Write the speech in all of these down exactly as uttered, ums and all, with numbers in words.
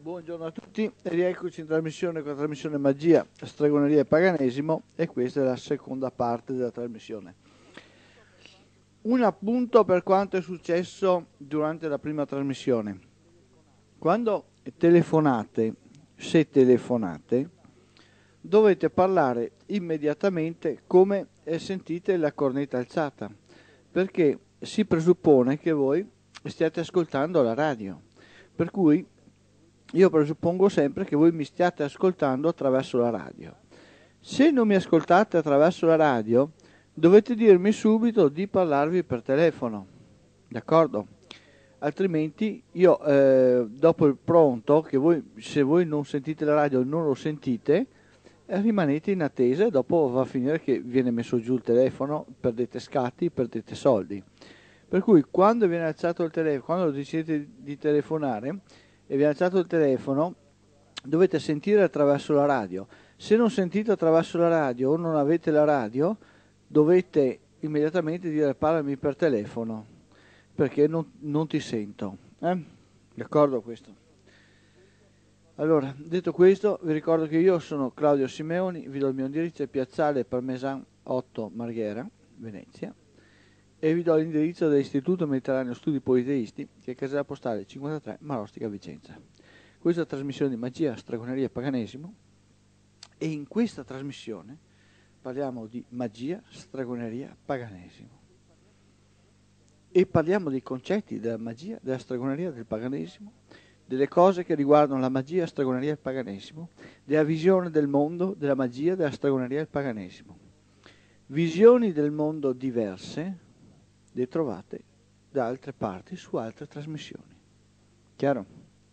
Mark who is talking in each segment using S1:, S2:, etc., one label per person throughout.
S1: Buongiorno a tutti e rieccoci in trasmissione con la trasmissione Magia, Stregoneria e Paganesimo, e questa è la seconda parte della trasmissione. Un appunto per quanto è successo durante la prima trasmissione. Quando telefonate, se telefonate, dovete parlare immediatamente come sentite la cornetta alzata, perché si presuppone che voi stiate ascoltando la radio, per cui io presuppongo sempre che voi mi stiate ascoltando attraverso la radio. Se non mi ascoltate attraverso la radio, dovete dirmi subito di parlarvi per telefono, d'accordo? Altrimenti io eh, dopo il pronto, che voi, se voi non sentite la radio non lo sentite, eh, rimanete in attesa e dopo va a finire che viene messo giù il telefono, perdete scatti, perdete soldi. Per cui quando viene alzato il telefono, quando decidete di telefonare e vi è alzato il telefono, dovete sentire attraverso la radio. Se non sentite attraverso la radio o non avete la radio, dovete immediatamente dire parlami per telefono, perché non, non ti sento. Eh? D'accordo questo? Allora, detto questo, vi ricordo che io sono Claudio Simeoni, vi do il mio indirizzo, è Piazzale Parmesan otto Marghera, Venezia, e vi do l'indirizzo dell'Istituto Mediterraneo Studi Politeisti, che è casella postale cinquantatré Marostica Vicenza. Questa è la trasmissione di Magia, Stregoneria e Paganesimo, e in questa trasmissione parliamo di magia, stregoneria, paganesimo. E parliamo dei concetti della magia, della stregoneria, del paganesimo, delle cose che riguardano la magia, stregoneria e il paganesimo, della visione del mondo, della magia, della stregoneria e il paganesimo. Visioni del mondo diverse le trovate da altre parti su altre trasmissioni. Chiaro?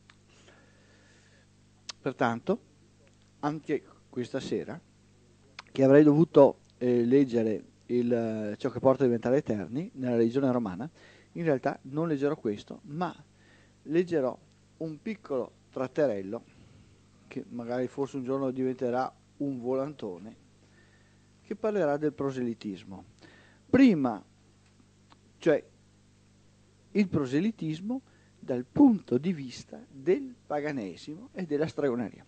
S1: Pertanto, anche questa sera, che avrei dovuto eh, leggere il, ciò che porta a diventare eterni nella religione romana, in realtà non leggerò questo, ma leggerò un piccolo tratterello, che magari forse un giorno diventerà un volantone, che parlerà del proselitismo. Prima, cioè il proselitismo dal punto di vista del paganesimo e della stregoneria.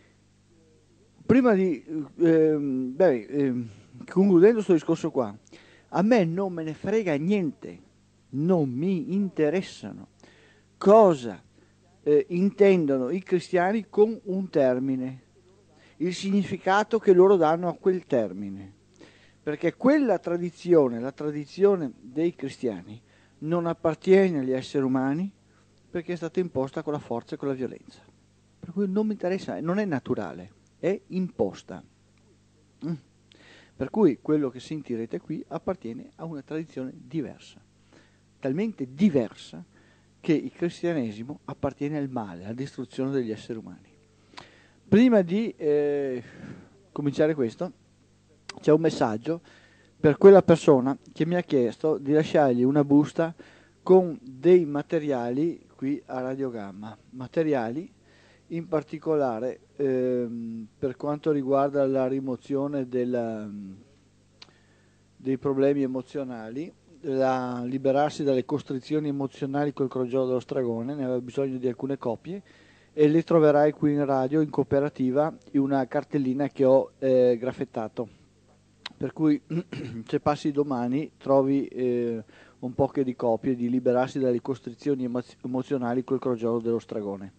S1: Prima di, eh, beh, eh, concludendo questo discorso qua, a me non me ne frega niente, non mi interessano cosa eh, intendono i cristiani con un termine, il significato che loro danno a quel termine, perché quella tradizione, la tradizione dei cristiani, non appartiene agli esseri umani perché è stata imposta con la forza e con la violenza, per cui non mi interessa, non è naturale, è imposta. Mm. Per cui quello che sentirete qui appartiene a una tradizione diversa, talmente diversa che il cristianesimo appartiene al male, alla distruzione degli esseri umani. Prima di eh, cominciare questo, c'è un messaggio per quella persona che mi ha chiesto di lasciargli una busta con dei materiali qui a Radio Gamma, materiali in particolare ehm, per quanto riguarda la rimozione della, dei problemi emozionali, la liberarsi dalle costrizioni emozionali col crogiolo dello stragone, ne aveva bisogno di alcune copie e le troverai qui in radio, in cooperativa, in una cartellina che ho eh, graffettato. Per cui se passi domani trovi eh, un po' che di copie di liberarsi dalle costrizioni emozionali col crogiolo dello stragone.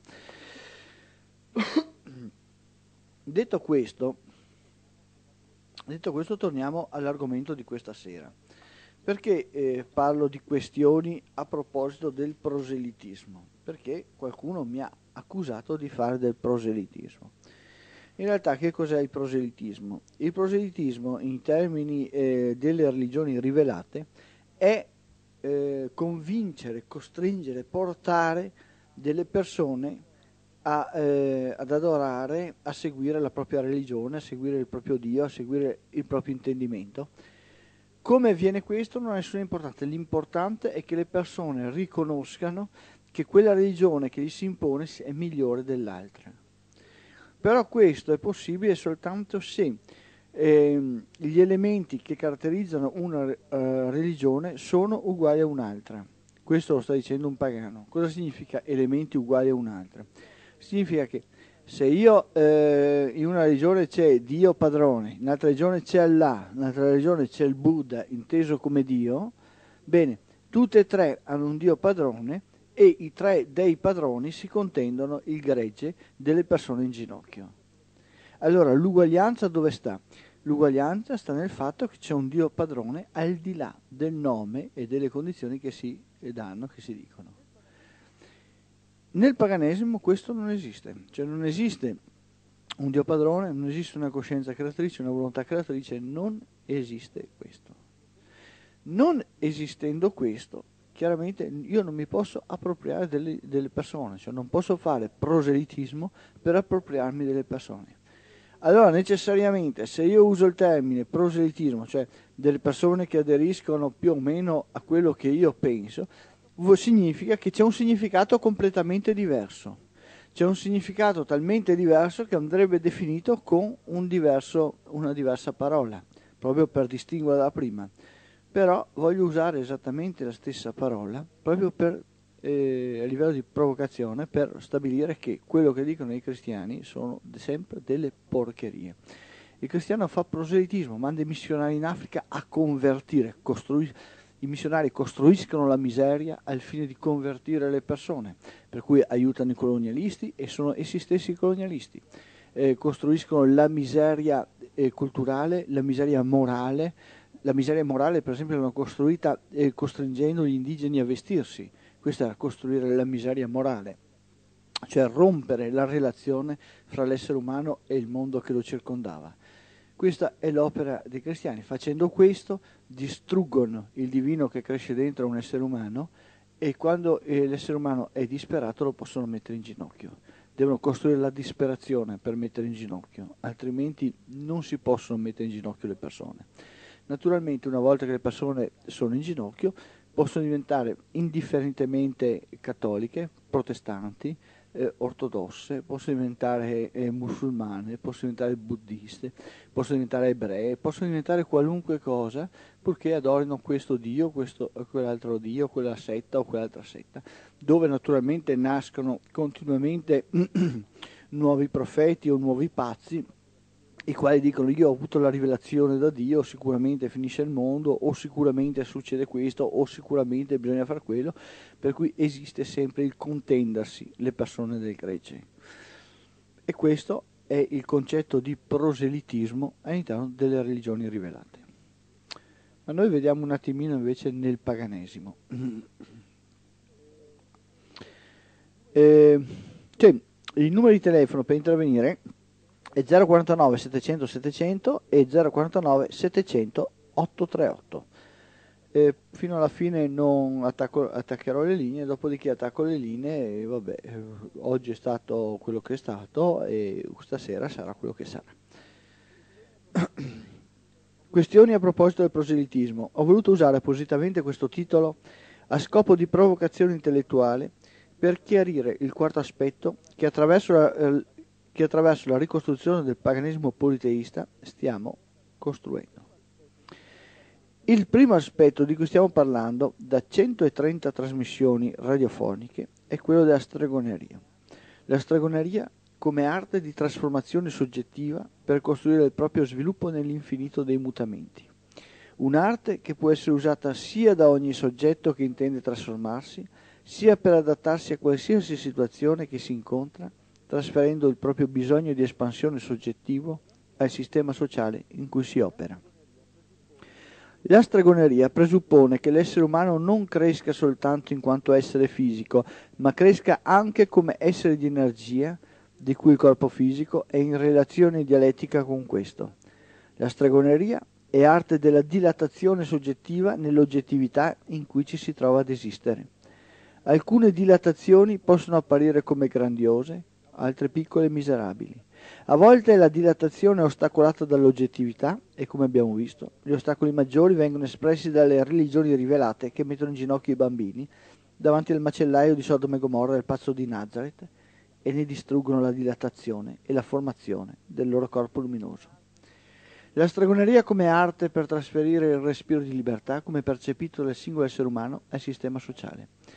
S1: Detto questo, detto questo, torniamo all'argomento di questa sera. Perché eh, parlo di questioni a proposito del proselitismo? Perché qualcuno mi ha accusato di fare del proselitismo. In realtà che cos'è il proselitismo? Il proselitismo in termini eh, delle religioni rivelate è eh, convincere, costringere, portare delle persone a, eh, ad adorare, a seguire la propria religione, a seguire il proprio Dio, a seguire il proprio intendimento. Come avviene questo non ha nessuna importanza, l'importante è che le persone riconoscano che quella religione che gli si impone è migliore dell'altra. Però questo è possibile soltanto se eh, gli elementi che caratterizzano una uh, religione sono uguali a un'altra. Questo lo sta dicendo un pagano. Cosa significa elementi uguali a un'altra? Significa che se io eh, in una regione c'è Dio padrone, in un'altra regione c'è Allah, in un'altra regione c'è il Buddha, inteso come Dio, bene, tutte e tre hanno un Dio padrone e i tre dei padroni si contendono il gregge delle persone in ginocchio. Allora, l'uguaglianza dove sta? L'uguaglianza sta nel fatto che c'è un Dio padrone al di là del nome e delle condizioni che si danno, che si dicono. Nel paganesimo questo non esiste, cioè non esiste un Dio padrone, non esiste una coscienza creatrice, una volontà creatrice, non esiste questo. Non esistendo questo, chiaramente io non mi posso appropriare delle, delle persone, cioè non posso fare proselitismo per appropriarmi delle persone. Allora necessariamente se io uso il termine proselitismo, cioè delle persone che aderiscono più o meno a quello che io penso, significa che c'è un significato completamente diverso. C'è un significato talmente diverso che andrebbe definito con un diverso, una diversa parola, proprio per distinguere da prima. Però voglio usare esattamente la stessa parola, proprio per, eh, a livello di provocazione, per stabilire che quello che dicono i cristiani sono sempre delle porcherie. Il cristiano fa proselitismo, manda i missionari in Africa a convertire, costruire. I missionari costruiscono la miseria al fine di convertire le persone, per cui aiutano i colonialisti e sono essi stessi i colonialisti. Eh, costruiscono la miseria eh, culturale, la miseria morale. La miseria morale, per esempio, l'hanno costruita eh, costringendo gli indigeni a vestirsi. Questa era costruire la miseria morale, cioè rompere la relazione fra l'essere umano e il mondo che lo circondava. Questa è l'opera dei cristiani. Facendo questo distruggono il divino che cresce dentro un essere umano e quando eh, l'essere umano è disperato lo possono mettere in ginocchio. Devono costruire la disperazione per mettere in ginocchio, altrimenti non si possono mettere in ginocchio le persone. Naturalmente una volta che le persone sono in ginocchio possono diventare indifferentemente cattoliche, protestanti, eh, ortodosse, possono diventare eh, musulmane, possono diventare buddiste, possono diventare ebree, possono diventare qualunque cosa purché adorino questo Dio, questo, quell'altro Dio, quella setta o quell'altra setta, dove naturalmente nascono continuamente nuovi profeti o nuovi pazzi, i quali dicono io ho avuto la rivelazione da Dio, sicuramente finisce il mondo, o sicuramente succede questo, o sicuramente bisogna fare quello, per cui esiste sempre il contendersi le persone del gregge. E questo è il concetto di proselitismo all'interno delle religioni rivelate. Ma noi vediamo un attimino invece nel paganesimo. Eh, cioè, il numero di telefono per intervenire è zero quarantanove settecento settecento e zero quarantanove settecento ottocentotrentotto. Eh, fino alla fine non attacco, attaccherò le linee, dopodiché attacco le linee e vabbè, eh, oggi è stato quello che è stato e stasera sarà quello che sarà. Questioni a proposito del proselitismo. Ho voluto usare appositamente questo titolo a scopo di provocazione intellettuale per chiarire il quarto aspetto che attraverso la, eh, che attraverso la ricostruzione del paganesimo politeista stiamo costruendo. Il primo aspetto di cui stiamo parlando da centotrenta trasmissioni radiofoniche è quello della stregoneria. La stregoneria come arte di trasformazione soggettiva per costruire il proprio sviluppo nell'infinito dei mutamenti. Un'arte che può essere usata sia da ogni soggetto che intende trasformarsi, sia per adattarsi a qualsiasi situazione che si incontra, trasferendo il proprio bisogno di espansione soggettivo al sistema sociale in cui si opera. La stregoneria presuppone che l'essere umano non cresca soltanto in quanto essere fisico, ma cresca anche come essere di energia, di cui il corpo fisico è in relazione dialettica con questo. La stregoneria è arte della dilatazione soggettiva nell'oggettività in cui ci si trova ad esistere. Alcune dilatazioni possono apparire come grandiose, altre piccole e miserabili. A volte la dilatazione è ostacolata dall'oggettività e, come abbiamo visto, gli ostacoli maggiori vengono espressi dalle religioni rivelate che mettono in ginocchio i bambini davanti al macellaio di Sodoma e Gomorra del pazzo di Nazareth e ne distruggono la dilatazione e la formazione del loro corpo luminoso. La stregoneria come arte per trasferire il respiro di libertà come percepito dal singolo essere umano al sistema sociale.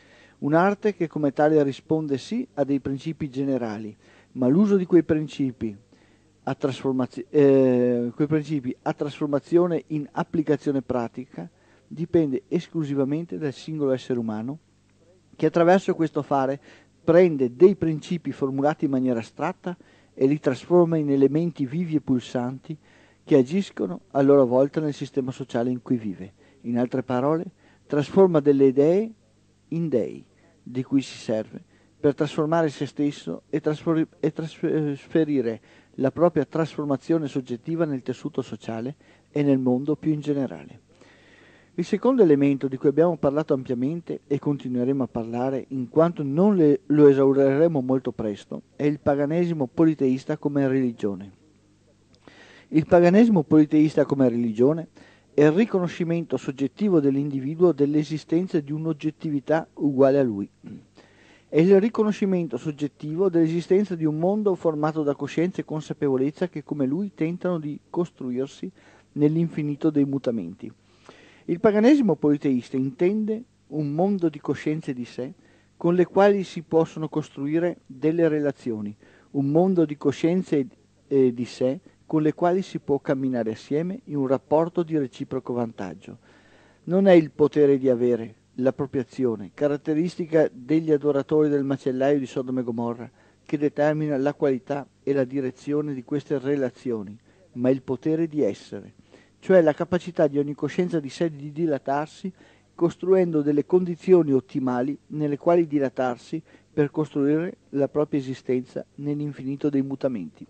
S1: Un'arte che come tale risponde sì a dei principi generali, ma l'uso di quei principi a, trasformazio- eh, quei principi a trasformazione in applicazione pratica dipende esclusivamente dal singolo essere umano, che attraverso questo fare prende dei principi formulati in maniera astratta e li trasforma in elementi vivi e pulsanti che agiscono a loro volta nel sistema sociale in cui vive. In altre parole, trasforma delle idee in dei, di cui si serve per trasformare se stesso e, trasfor- e trasferire la propria trasformazione soggettiva nel tessuto sociale e nel mondo più in generale. Il secondo elemento di cui abbiamo parlato ampiamente e continueremo a parlare in quanto non le, lo esauriremo molto presto è il paganesimo politeista come religione. Il paganesimo politeista come religione è il riconoscimento soggettivo dell'individuo dell'esistenza di un'oggettività uguale a lui. È il riconoscimento soggettivo dell'esistenza di un mondo formato da coscienza e consapevolezza che come lui tentano di costruirsi nell'infinito dei mutamenti. Il paganesimo politeista intende un mondo di coscienze di sé con le quali si possono costruire delle relazioni, un mondo di coscienze eh, di sé con le quali si può camminare assieme in un rapporto di reciproco vantaggio. Non è il potere di avere, l'appropriazione, caratteristica degli adoratori del macellaio di Sodoma e Gomorra, che determina la qualità e la direzione di queste relazioni, ma il potere di essere, cioè la capacità di ogni coscienza di sé di dilatarsi, costruendo delle condizioni ottimali nelle quali dilatarsi per costruire la propria esistenza nell'infinito dei mutamenti.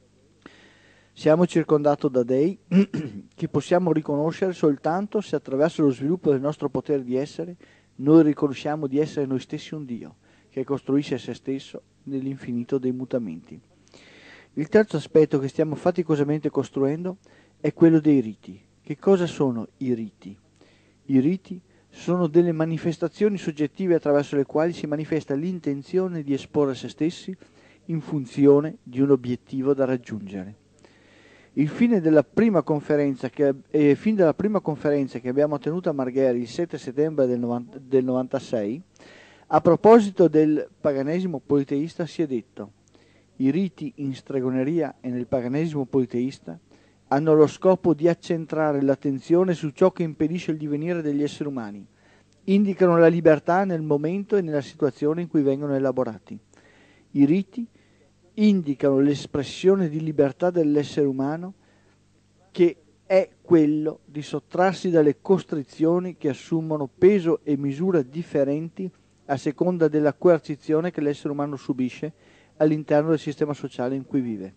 S1: Siamo circondato da dei che possiamo riconoscere soltanto se attraverso lo sviluppo del nostro potere di essere noi riconosciamo di essere noi stessi un Dio che costruisce se stesso nell'infinito dei mutamenti. Il terzo aspetto che stiamo faticosamente costruendo è quello dei riti. Che cosa sono i riti? I riti sono delle manifestazioni soggettive attraverso le quali si manifesta l'intenzione di esporre se stessi in funzione di un obiettivo da raggiungere. Il fine della prima conferenza che, eh, fin dalla prima conferenza che abbiamo tenuto a Margheri il sette settembre del, novanta, del novantasei, a proposito del paganesimo politeista si è detto: i riti in stregoneria e nel paganesimo politeista hanno lo scopo di accentrare l'attenzione su ciò che impedisce il divenire degli esseri umani, indicano la libertà nel momento e nella situazione in cui vengono elaborati. I riti indicano l'espressione di libertà dell'essere umano, che è quello di sottrarsi dalle costrizioni che assumono peso e misura differenti a seconda della coercizione che l'essere umano subisce all'interno del sistema sociale in cui vive.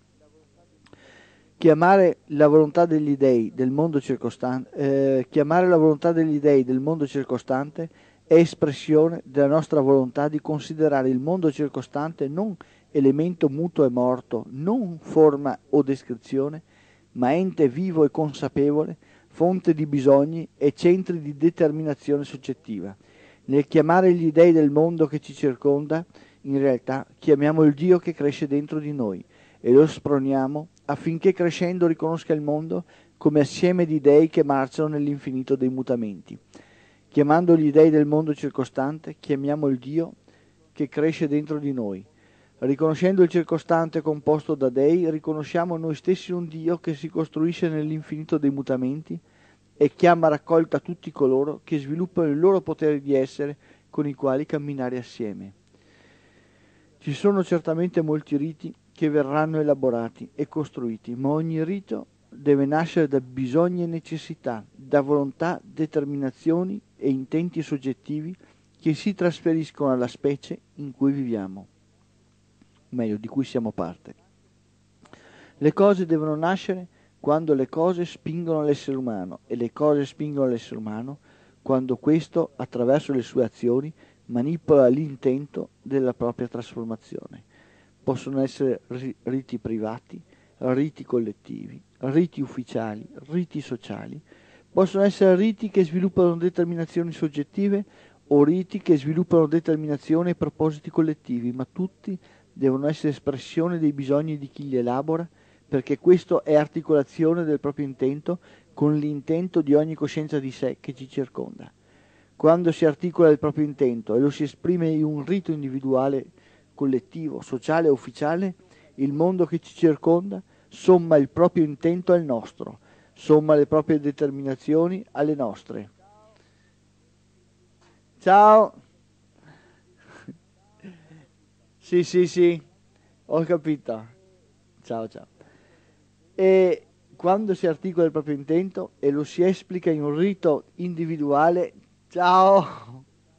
S1: Chiamare la volontà degli dei del mondo circostante, eh, chiamare la volontà degli dei del mondo circostante è espressione della nostra volontà di considerare il mondo circostante non elemento muto e morto, non forma o descrizione, ma ente vivo e consapevole, fonte di bisogni e centri di determinazione soggettiva. Nel chiamare gli dei del mondo che ci circonda, in realtà chiamiamo il Dio che cresce dentro di noi e lo sproniamo affinché crescendo riconosca il mondo come assieme di dei che marciano nell'infinito dei mutamenti. Chiamando gli dei del mondo circostante, chiamiamo il Dio che cresce dentro di noi. Riconoscendo il circostante composto da dei, riconosciamo noi stessi un Dio che si costruisce nell'infinito dei mutamenti e chiama a raccolta tutti coloro che sviluppano il loro potere di essere con i quali camminare assieme. Ci sono certamente molti riti che verranno elaborati e costruiti, ma ogni rito deve nascere da bisogni e necessità, da volontà, determinazioni e intenti soggettivi che si trasferiscono alla specie in cui viviamo, meglio, di cui siamo parte. Le cose devono nascere quando le cose spingono l'essere umano e le cose spingono l'essere umano quando questo, attraverso le sue azioni, manipola l'intento della propria trasformazione. Possono essere riti privati, riti collettivi, riti ufficiali, riti sociali. Possono essere riti che sviluppano determinazioni soggettive o riti che sviluppano determinazioni e propositi collettivi, ma tutti devono essere espressione dei bisogni di chi li elabora, perché questo è articolazione del proprio intento con l'intento di ogni coscienza di sé che ci circonda. quando si articola il proprio intento e lo si esprime in un rito individuale, collettivo, sociale o ufficiale, il mondo che ci circonda somma il proprio intento al nostro, somma le proprie determinazioni alle nostre. Ciao! Sì, sì, sì, ho capito. Ciao, ciao. E quando si articola il proprio intento e lo si esplica in un rito individuale, ciao!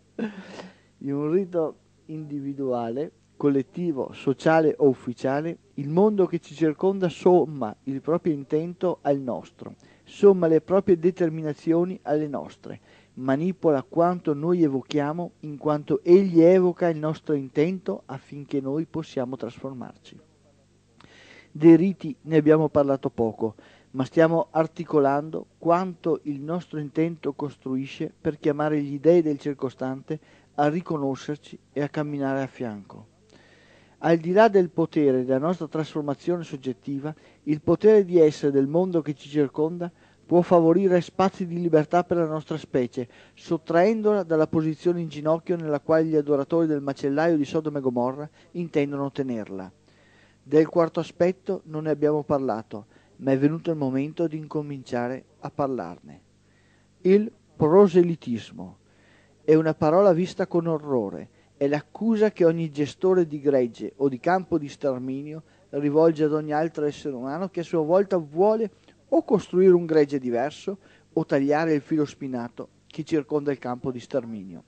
S1: In un rito individuale, collettivo, sociale o ufficiale, il mondo che ci circonda somma il proprio intento al nostro, somma le proprie determinazioni alle nostre, manipola quanto noi evochiamo in quanto egli evoca il nostro intento affinché noi possiamo trasformarci. Dei riti ne abbiamo parlato poco, ma stiamo articolando quanto il nostro intento costruisce per chiamare gli dei del circostante a riconoscerci e a camminare a fianco. Al di là del potere della nostra trasformazione soggettiva, il potere di essere del mondo che ci circonda può favorire spazi di libertà per la nostra specie, sottraendola dalla posizione in ginocchio nella quale gli adoratori del macellaio di Sodoma e Gomorra intendono tenerla. Del quarto aspetto non ne abbiamo parlato, ma è venuto il momento di incominciare a parlarne. Il proselitismo è una parola vista con orrore, è l'accusa che ogni gestore di gregge o di campo di sterminio rivolge ad ogni altro essere umano che a sua volta vuole o costruire un gregge diverso o tagliare il filo spinato che circonda il campo di sterminio.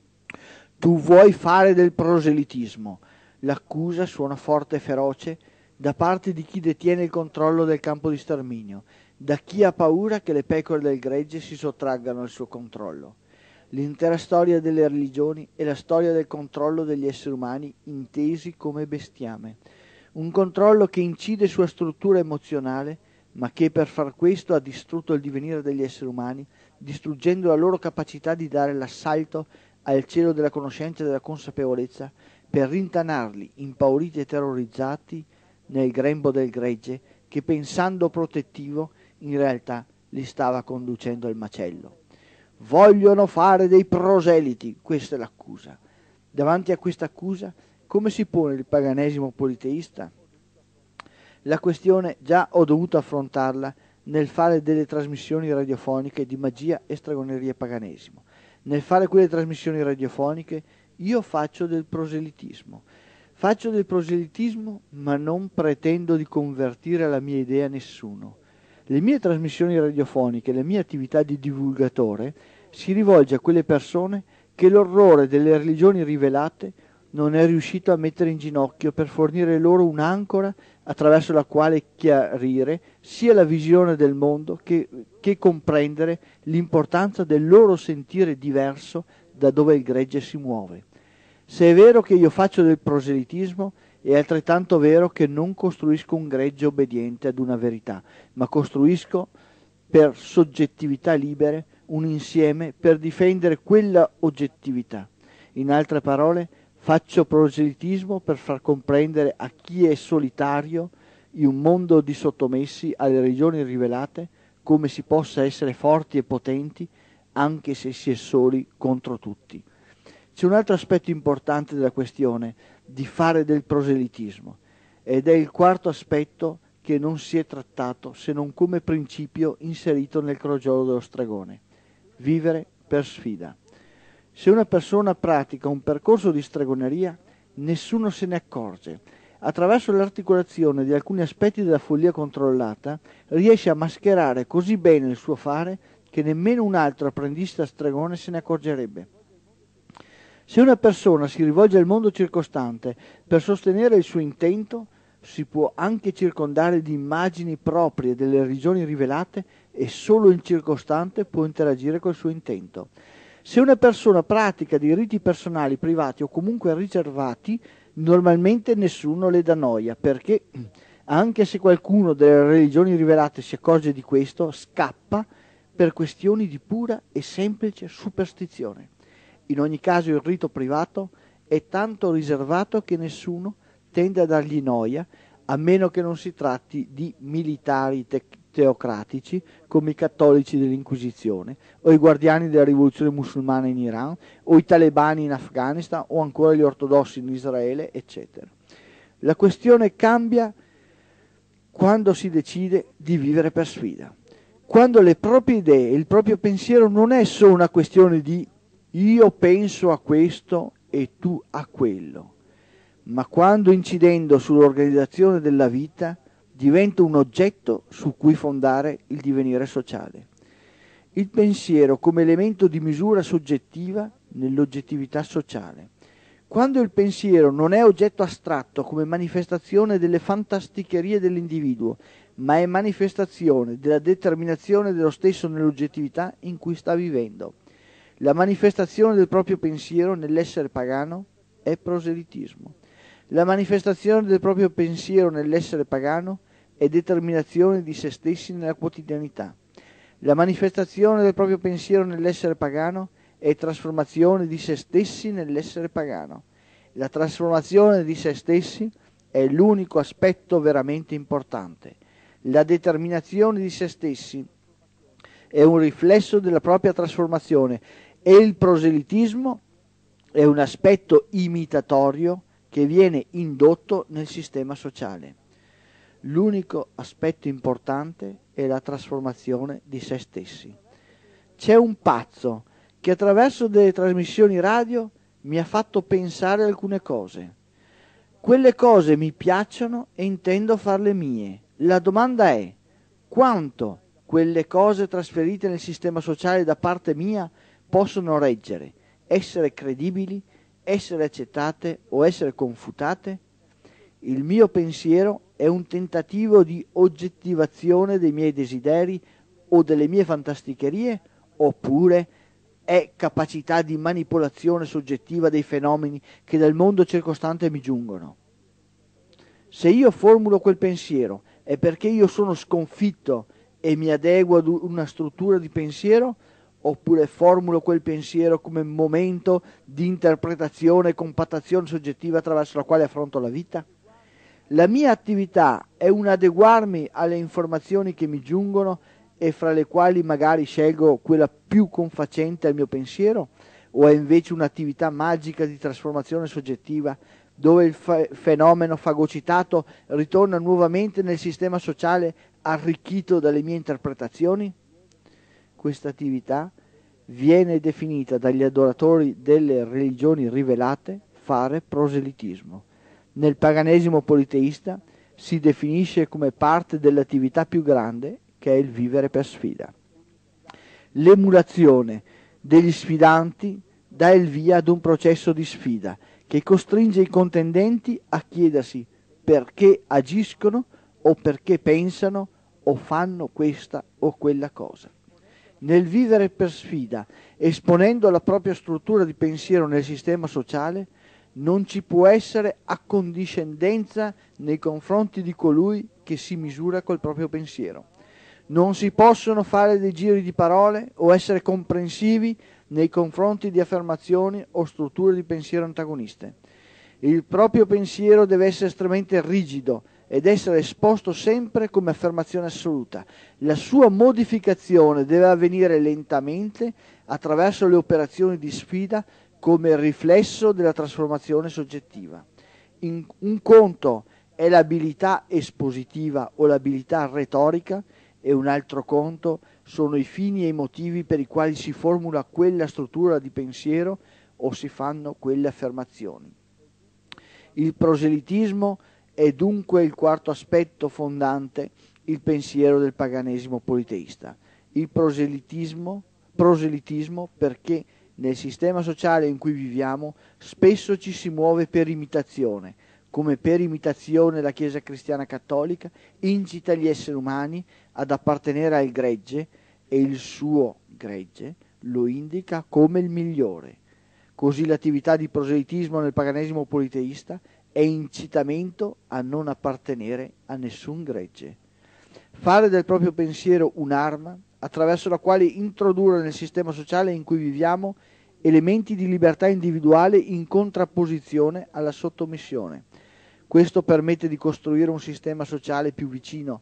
S1: Tu vuoi fare del proselitismo. L'accusa suona forte e feroce da parte di chi detiene il controllo del campo di sterminio, da chi ha paura che le pecore del gregge si sottraggano al suo controllo. L'intera storia delle religioni è la storia del controllo degli esseri umani intesi come bestiame. Un controllo che incide sulla struttura emozionale, ma che per far questo ha distrutto il divenire degli esseri umani, distruggendo la loro capacità di dare l'assalto al cielo della conoscenza e della consapevolezza, per rintanarli, impauriti e terrorizzati, nel grembo del gregge, che pensando protettivo, in realtà li stava conducendo al macello. Vogliono fare dei proseliti, questa è l'accusa. Davanti a questa accusa, come si pone il paganesimo politeista? La questione già ho dovuto affrontarla nel fare delle trasmissioni radiofoniche di magia e stregoneria paganesimo. Nel fare quelle trasmissioni radiofoniche io faccio del proselitismo. Faccio del proselitismo, ma non pretendo di convertire alla mia idea nessuno. Le mie trasmissioni radiofoniche, la mia attività di divulgatore si rivolge a quelle persone che l'orrore delle religioni rivelate non è riuscito a mettere in ginocchio per fornire loro un'ancora attraverso la quale chiarire sia la visione del mondo che, che comprendere l'importanza del loro sentire diverso da dove il gregge si muove. Se è vero che io faccio del proselitismo, è altrettanto vero che non costruisco un gregge obbediente ad una verità, ma costruisco per soggettività libere un insieme per difendere quella oggettività. In altre parole, faccio proselitismo per far comprendere a chi è solitario in un mondo di sottomessi alle religioni rivelate come si possa essere forti e potenti anche se si è soli contro tutti. C'è un altro aspetto importante della questione di fare del proselitismo ed è il quarto aspetto che non si è trattato se non come principio inserito nel crogiolo dello stregone: vivere per sfida. Se una persona pratica un percorso di stregoneria, nessuno se ne accorge. Attraverso l'articolazione di alcuni aspetti della follia controllata, riesce a mascherare così bene il suo fare che nemmeno un altro apprendista stregone se ne accorgerebbe. Se una persona si rivolge al mondo circostante per sostenere il suo intento, si può anche circondare di immagini proprie delle religioni rivelate e solo il circostante può interagire col suo intento. Se una persona pratica dei riti personali privati o comunque riservati, normalmente nessuno le dà noia, perché anche se qualcuno delle religioni rivelate si accorge di questo, scappa per questioni di pura e semplice superstizione. In ogni caso il rito privato è tanto riservato che nessuno tende a dargli noia, a meno che non si tratti di militari tec- teocratici come i cattolici dell'Inquisizione o i guardiani della rivoluzione musulmana in Iran o i talebani in Afghanistan o ancora gli ortodossi in Israele, eccetera. La questione cambia quando si decide di vivere per sfida, quando le proprie idee e il proprio pensiero non è solo una questione di io penso a questo e tu a quello, ma quando incidendo sull'organizzazione della vita diventa un oggetto su cui fondare il divenire sociale. Il pensiero come elemento di misura soggettiva nell'oggettività sociale. Quando il pensiero non è oggetto astratto come manifestazione delle fantasticherie dell'individuo, ma è manifestazione della determinazione dello stesso nell'oggettività in cui sta vivendo. La manifestazione del proprio pensiero nell'essere pagano è proselitismo. La manifestazione del proprio pensiero nell'essere pagano è determinazione di se stessi nella quotidianità. La manifestazione del proprio pensiero nell'essere pagano è trasformazione di se stessi nell'essere pagano. La trasformazione di se stessi è l'unico aspetto veramente importante. La determinazione di se stessi è un riflesso della propria trasformazione e il proselitismo è un aspetto imitatorio che viene indotto nel sistema sociale. L'unico aspetto importante è la trasformazione di se stessi. C'è un pazzo che attraverso delle trasmissioni radio mi ha fatto pensare alcune cose. Quelle cose mi piacciono e intendo farle mie. La domanda è: quanto quelle cose trasferite nel sistema sociale da parte mia possono reggere, essere credibili, essere accettate o essere confutate? Il mio pensiero è un tentativo di oggettivazione dei miei desideri o delle mie fantasticherie, oppure è capacità di manipolazione soggettiva dei fenomeni che dal mondo circostante mi giungono. Se io formulo quel pensiero è perché io sono sconfitto e mi adeguo ad una struttura di pensiero, oppure formulo quel pensiero come momento di interpretazione e compattazione soggettiva attraverso la quale affronto la vita? La mia attività è un adeguarmi alle informazioni che mi giungono e fra le quali magari scelgo quella più confacente al mio pensiero, o è invece un'attività magica di trasformazione soggettiva dove il fa- fenomeno fagocitato ritorna nuovamente nel sistema sociale arricchito dalle mie interpretazioni? Questa attività viene definita dagli adoratori delle religioni rivelate fare proselitismo. Nel paganesimo politeista si definisce come parte dell'attività più grande, che è il vivere per sfida. L'emulazione degli sfidanti dà il via ad un processo di sfida che costringe i contendenti a chiedersi perché agiscono o perché pensano o fanno questa o quella cosa. Nel vivere per sfida, esponendo la propria struttura di pensiero nel sistema sociale, non ci può essere accondiscendenza nei confronti di colui che si misura col proprio pensiero. Non si possono fare dei giri di parole o essere comprensivi nei confronti di affermazioni o strutture di pensiero antagoniste. Il proprio pensiero deve essere estremamente rigido ed essere esposto sempre come affermazione assoluta. La sua modificazione deve avvenire lentamente attraverso le operazioni di sfida come riflesso della trasformazione soggettiva. In un conto è l'abilità espositiva o l'abilità retorica e un altro conto sono i fini e i motivi per i quali si formula quella struttura di pensiero o si fanno quelle affermazioni. Il proselitismo è dunque il quarto aspetto fondante, il pensiero del paganesimo politeista. Il proselitismo, proselitismo perché nel sistema sociale in cui viviamo spesso ci si muove per imitazione, come per imitazione la Chiesa cristiana cattolica incita gli esseri umani ad appartenere al gregge e il suo gregge lo indica come il migliore. Così l'attività di proselitismo nel paganesimo politeista è incitamento a non appartenere a nessun gregge. Fare del proprio pensiero un'arma attraverso la quale introdurre nel sistema sociale in cui viviamo elementi di libertà individuale in contrapposizione alla sottomissione. Questo permette di costruire un sistema sociale più vicino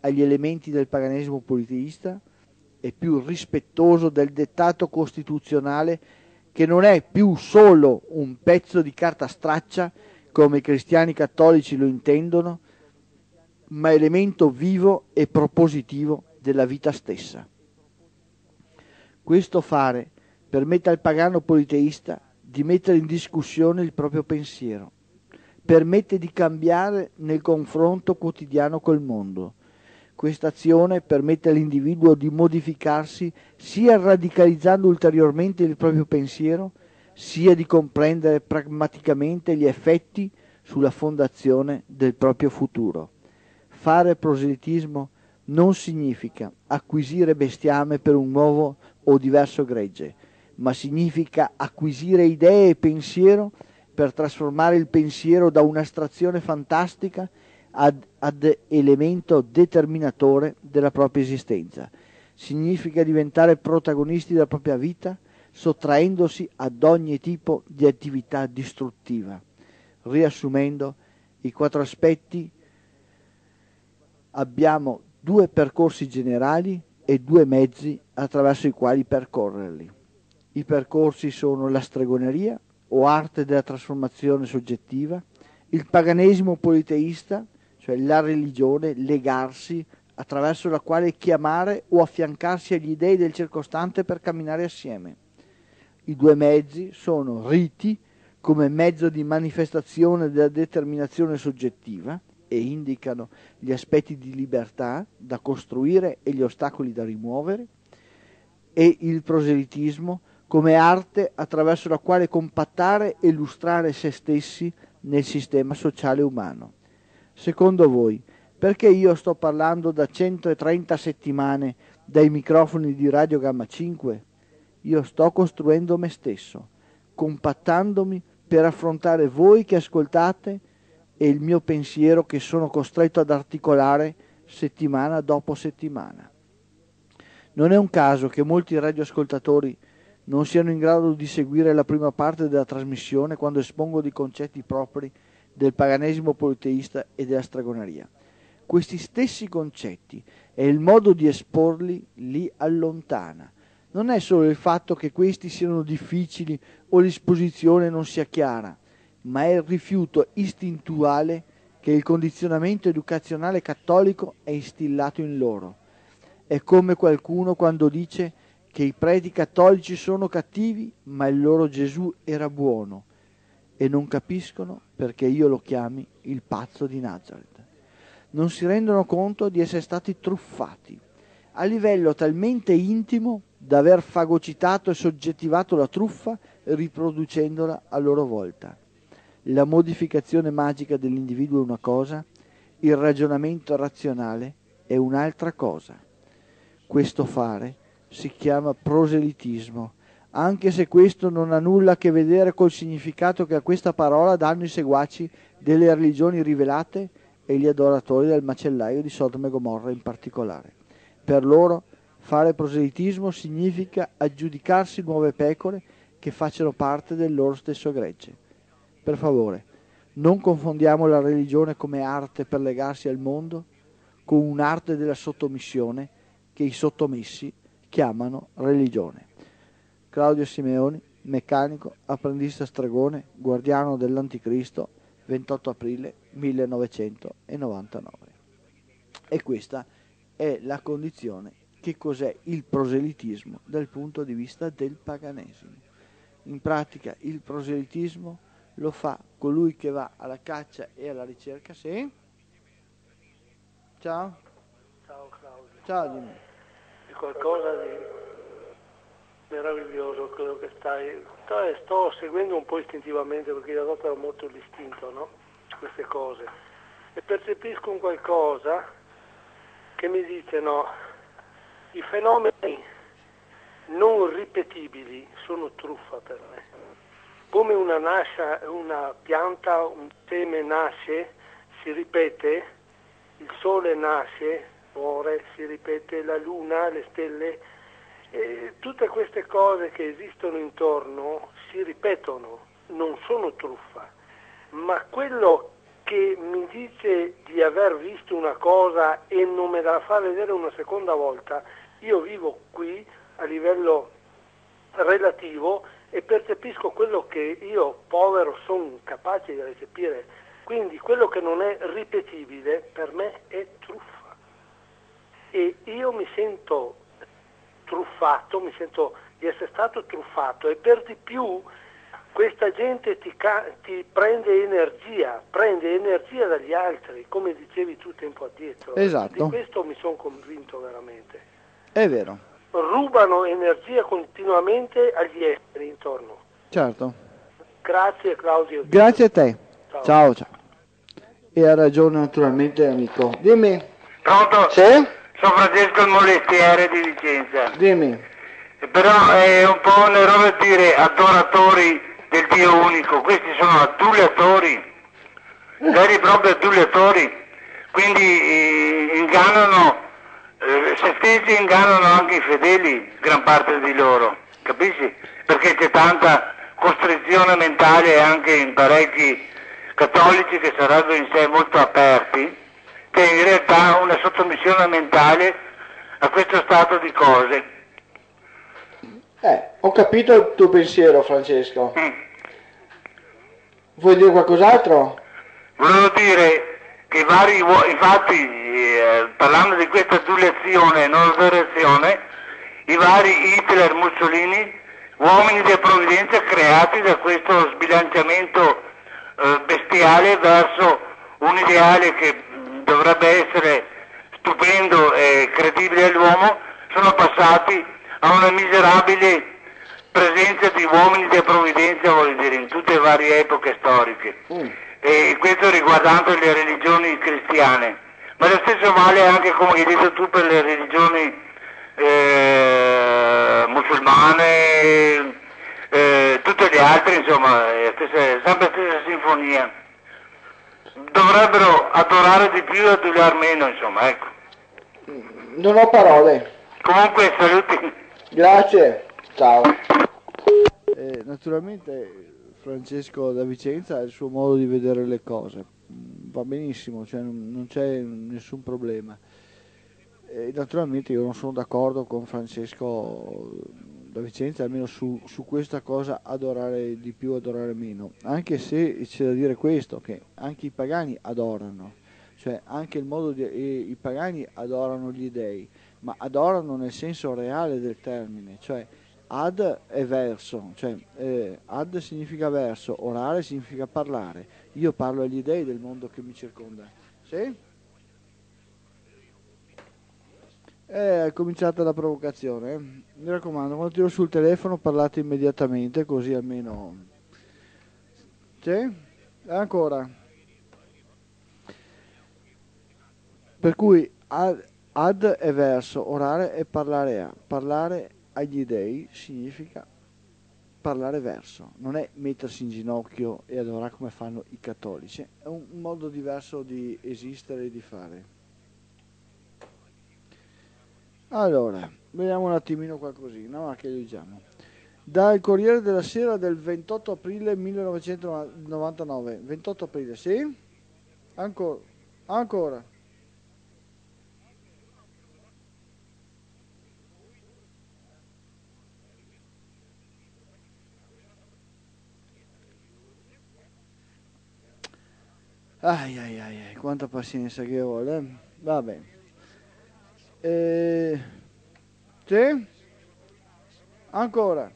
S1: agli elementi del paganesimo politeista, è più rispettoso del dettato costituzionale che non è più solo un pezzo di carta straccia come i cristiani cattolici lo intendono, ma elemento vivo e propositivo della vita stessa. Questo fare permette al pagano politeista di mettere in discussione il proprio pensiero, permette di cambiare nel confronto quotidiano col mondo. Questa azione permette all'individuo di modificarsi sia radicalizzando ulteriormente il proprio pensiero, sia di comprendere pragmaticamente gli effetti sulla fondazione del proprio futuro. Fare proselitismo non significa acquisire bestiame per un nuovo o diverso gregge, ma significa acquisire idee e pensiero per trasformare il pensiero da un'astrazione fantastica ad, ad elemento determinatore della propria esistenza. Significa diventare protagonisti della propria vita, sottraendosi ad ogni tipo di attività distruttiva. Riassumendo i quattro aspetti, abbiamo due percorsi generali e due mezzi attraverso i quali percorrerli. I percorsi sono la stregoneria, o arte della trasformazione soggettiva, il paganesimo politeista, cioè la religione, legarsi, attraverso la quale chiamare o affiancarsi agli dei del circostante per camminare assieme. I due mezzi sono riti, come mezzo di manifestazione della determinazione soggettiva, e indicano gli aspetti di libertà da costruire e gli ostacoli da rimuovere, e il proselitismo come arte attraverso la quale compattare e illustrare se stessi nel sistema sociale umano. Secondo voi, perché io sto parlando da centotrenta settimane dai microfoni di Radio Gamma cinque? Io sto costruendo me stesso, compattandomi per affrontare voi che ascoltate e il mio pensiero che sono costretto ad articolare settimana dopo settimana. Non è un caso che molti radioascoltatori non siano in grado di seguire la prima parte della trasmissione quando espongo dei concetti propri del paganesimo politeista e della stregoneria. Questi stessi concetti e il modo di esporli li allontana. Non è solo il fatto che questi siano difficili o l'esposizione non sia chiara, ma è il rifiuto istintuale che il condizionamento educazionale cattolico è instillato in loro. È come qualcuno quando dice che i preti cattolici sono cattivi, ma il loro Gesù era buono, e non capiscono perché io lo chiami il pazzo di Nazareth. Non si rendono conto di essere stati truffati a livello talmente intimo da aver fagocitato e soggettivato la truffa, riproducendola a loro volta. La modificazione magica dell'individuo è una cosa, il ragionamento razionale è un'altra cosa. Questo fare si chiama proselitismo, anche se questo non ha nulla a che vedere col significato che a questa parola danno i seguaci delle religioni rivelate e gli adoratori del macellaio di Sodoma e Gomorra in particolare. Per loro fare proselitismo significa aggiudicarsi nuove pecore che facciano parte del loro stesso gregge. Per favore, non confondiamo la religione come arte per legarsi al mondo con un'arte della sottomissione che i sottomessi chiamano religione. Claudio Simeoni, meccanico, apprendista stregone, guardiano dell'Anticristo, ventotto aprile millenovecentonovantanove. E questa è la condizione. Che cos'è il proselitismo dal punto di vista del paganesimo? In pratica il proselitismo lo fa colui che va alla caccia e alla ricerca. Sì? Ciao?
S2: Ciao Claudio.
S1: Ciao, dimmi.
S2: È qualcosa di meraviglioso quello che stai... Sto seguendo un po' istintivamente perché io adotto molto l'istinto, no? Queste cose. E percepisco un qualcosa che mi dice, no, i fenomeni non ripetibili sono truffa per me. Come una, nascia, una pianta, un seme nasce, si ripete, il sole nasce, muore, si ripete, la luna, le stelle, e tutte queste cose che esistono intorno si ripetono, non sono truffa, ma quello che mi dice di aver visto una cosa e non me la fa vedere una seconda volta, io vivo qui a livello relativo e percepisco quello che io, povero, sono incapace di recepire. Quindi quello che non è ripetibile per me è truffa. E io mi sento truffato, mi sento di essere stato truffato, e per di più questa gente ti, ca- ti prende energia, prende energia dagli altri, come dicevi tu tempo addietro.
S1: Esatto.
S2: Di questo mi sono convinto veramente.
S1: È vero.
S2: Rubano energia continuamente agli esteri intorno.
S1: Certo.
S2: Grazie Claudio.
S1: Grazie a te.
S2: Ciao.
S1: Ciao, ciao. E ha ragione naturalmente amico. Dimmi.
S3: Pronto?
S1: Sì?
S3: Sono Francesco il Molestiere di Vicenza.
S1: Dimmi.
S3: Però è un po' un errore dire adoratori del Dio unico, questi sono adulatori, veri e propri adulatori, quindi eh, ingannano eh, se stessi, ingannano anche i fedeli, gran parte di loro, capisci? Perché c'è tanta costrizione mentale anche in parecchi cattolici che sarebbero in sé molto aperti, che in realtà una sottomissione mentale a questo stato di cose.
S1: Eh, ho capito il tuo pensiero, Francesco.
S3: Mm.
S1: Vuoi dire qualcos'altro?
S3: Volevo dire che i vari uo- infatti eh, parlando di questa adulazione e non adorazione, i vari Hitler, Mussolini, uomini di provvidenza creati da questo sbilanciamento eh, bestiale verso un ideale che mh, dovrebbe essere stupendo e credibile all'uomo, sono passati a una miserabile presenza di uomini di provvidenza, voglio dire, in tutte le varie epoche storiche.
S1: Mm.
S3: E questo riguardando le religioni cristiane, ma lo stesso vale anche, come hai detto tu, per le religioni eh, musulmane, eh, tutte le altre, insomma, è stessa, sempre la stessa sinfonia. Dovrebbero adorare di più e adulare meno, insomma, ecco.
S1: Non ho parole.
S3: Comunque saluti.
S1: Grazie. Ciao. Eh, naturalmente Francesco da Vicenza ha il suo modo di vedere le cose, va benissimo, cioè non, non c'è nessun problema. E naturalmente io non sono d'accordo con Francesco da Vicenza, almeno su, su questa cosa, adorare di più, adorare meno, anche se c'è da dire questo, che anche i pagani adorano, cioè anche il modo di, i pagani adorano gli dei, ma adorano nel senso reale del termine, cioè ad è verso, cioè eh, ad significa verso, orare significa parlare. Io parlo agli dei del mondo che mi circonda. Sì? Eh, è cominciata la provocazione. eh. Mi raccomando, quando tiro sul telefono parlate immediatamente, così almeno. Sì? Ancora. Per cui ad, ad è verso, orare è parlare a. Parlare agli dei significa parlare verso, non è mettersi in ginocchio e adorare come fanno i cattolici, è un modo diverso di esistere e di fare. Allora, vediamo un attimino qualcosina, ma che leggiamo. Dal Corriere della Sera del ventotto aprile millenovecentonovantanove. ventotto aprile, sì? Ancora. Ancora. Ai ai ai, ai, quanta pazienza che vuole, eh? Va bene. Eh, sì? Ancora.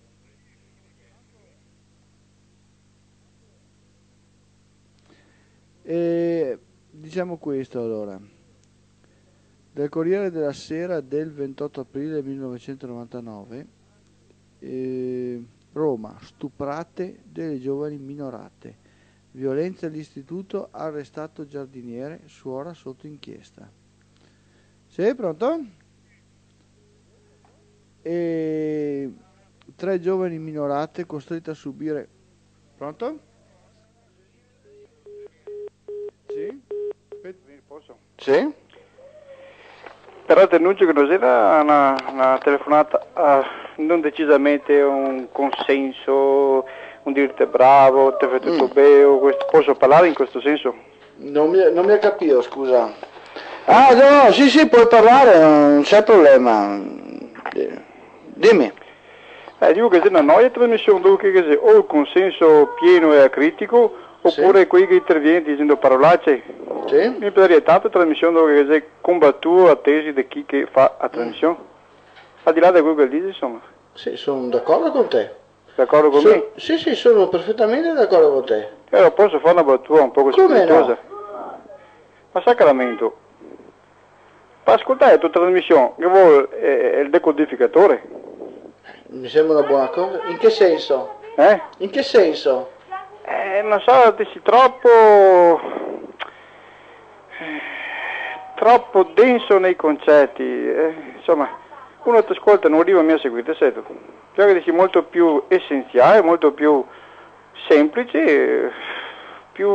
S1: E diciamo questo allora. Del Corriere della Sera del ventotto aprile millenovecentonovantanove. Eh, Roma, stuprate delle giovani minorate. Violenza all'istituto, arrestato giardiniere, suora sotto inchiesta. Sì, pronto? E tre giovani minorate costrette a subire... Pronto? Sì?
S4: Posso?
S1: Sì?
S4: Però ti annuncio che non era una, una telefonata a non decisamente un consenso, un dirti bravo, ti fai tutto
S1: Mm.
S4: bene, questo- posso parlare in questo senso?
S1: Non mi, non mi ha capito, scusa. Ah, no, sì, sì, puoi parlare, non c'è problema. Dimmi.
S4: Eh, dico che se una noia trasmissione dove che sia o il consenso pieno e acritico, oppure
S1: Sì.
S4: quelli che interviene dicendo parolacce.
S1: Sì.
S4: Mi piacerebbe tanto trasmissione dove che sia combattuto a tesi di chi che fa la trasmissione. Al di là di quello che dice, insomma.
S1: Sì, sono d'accordo con te.
S4: D'accordo con
S1: So,
S4: me?
S1: sì, sì, sono perfettamente d'accordo con te.
S4: Eh, posso fare una battuta un po'
S1: Come
S4: spiritosa?
S1: no?
S4: Ma Sacramento, per ascoltare la tua trasmissione, che vuole eh, il decodificatore?
S1: Mi sembra una buona cosa. In che senso?
S4: Eh?
S1: In che senso?
S4: Eh, non so, dici troppo... troppo denso nei concetti, eh, insomma, uno ti ascolta e non arriva a me a seguire, sai tu. Cioè che dici molto più essenziale, molto più semplice, eh, più...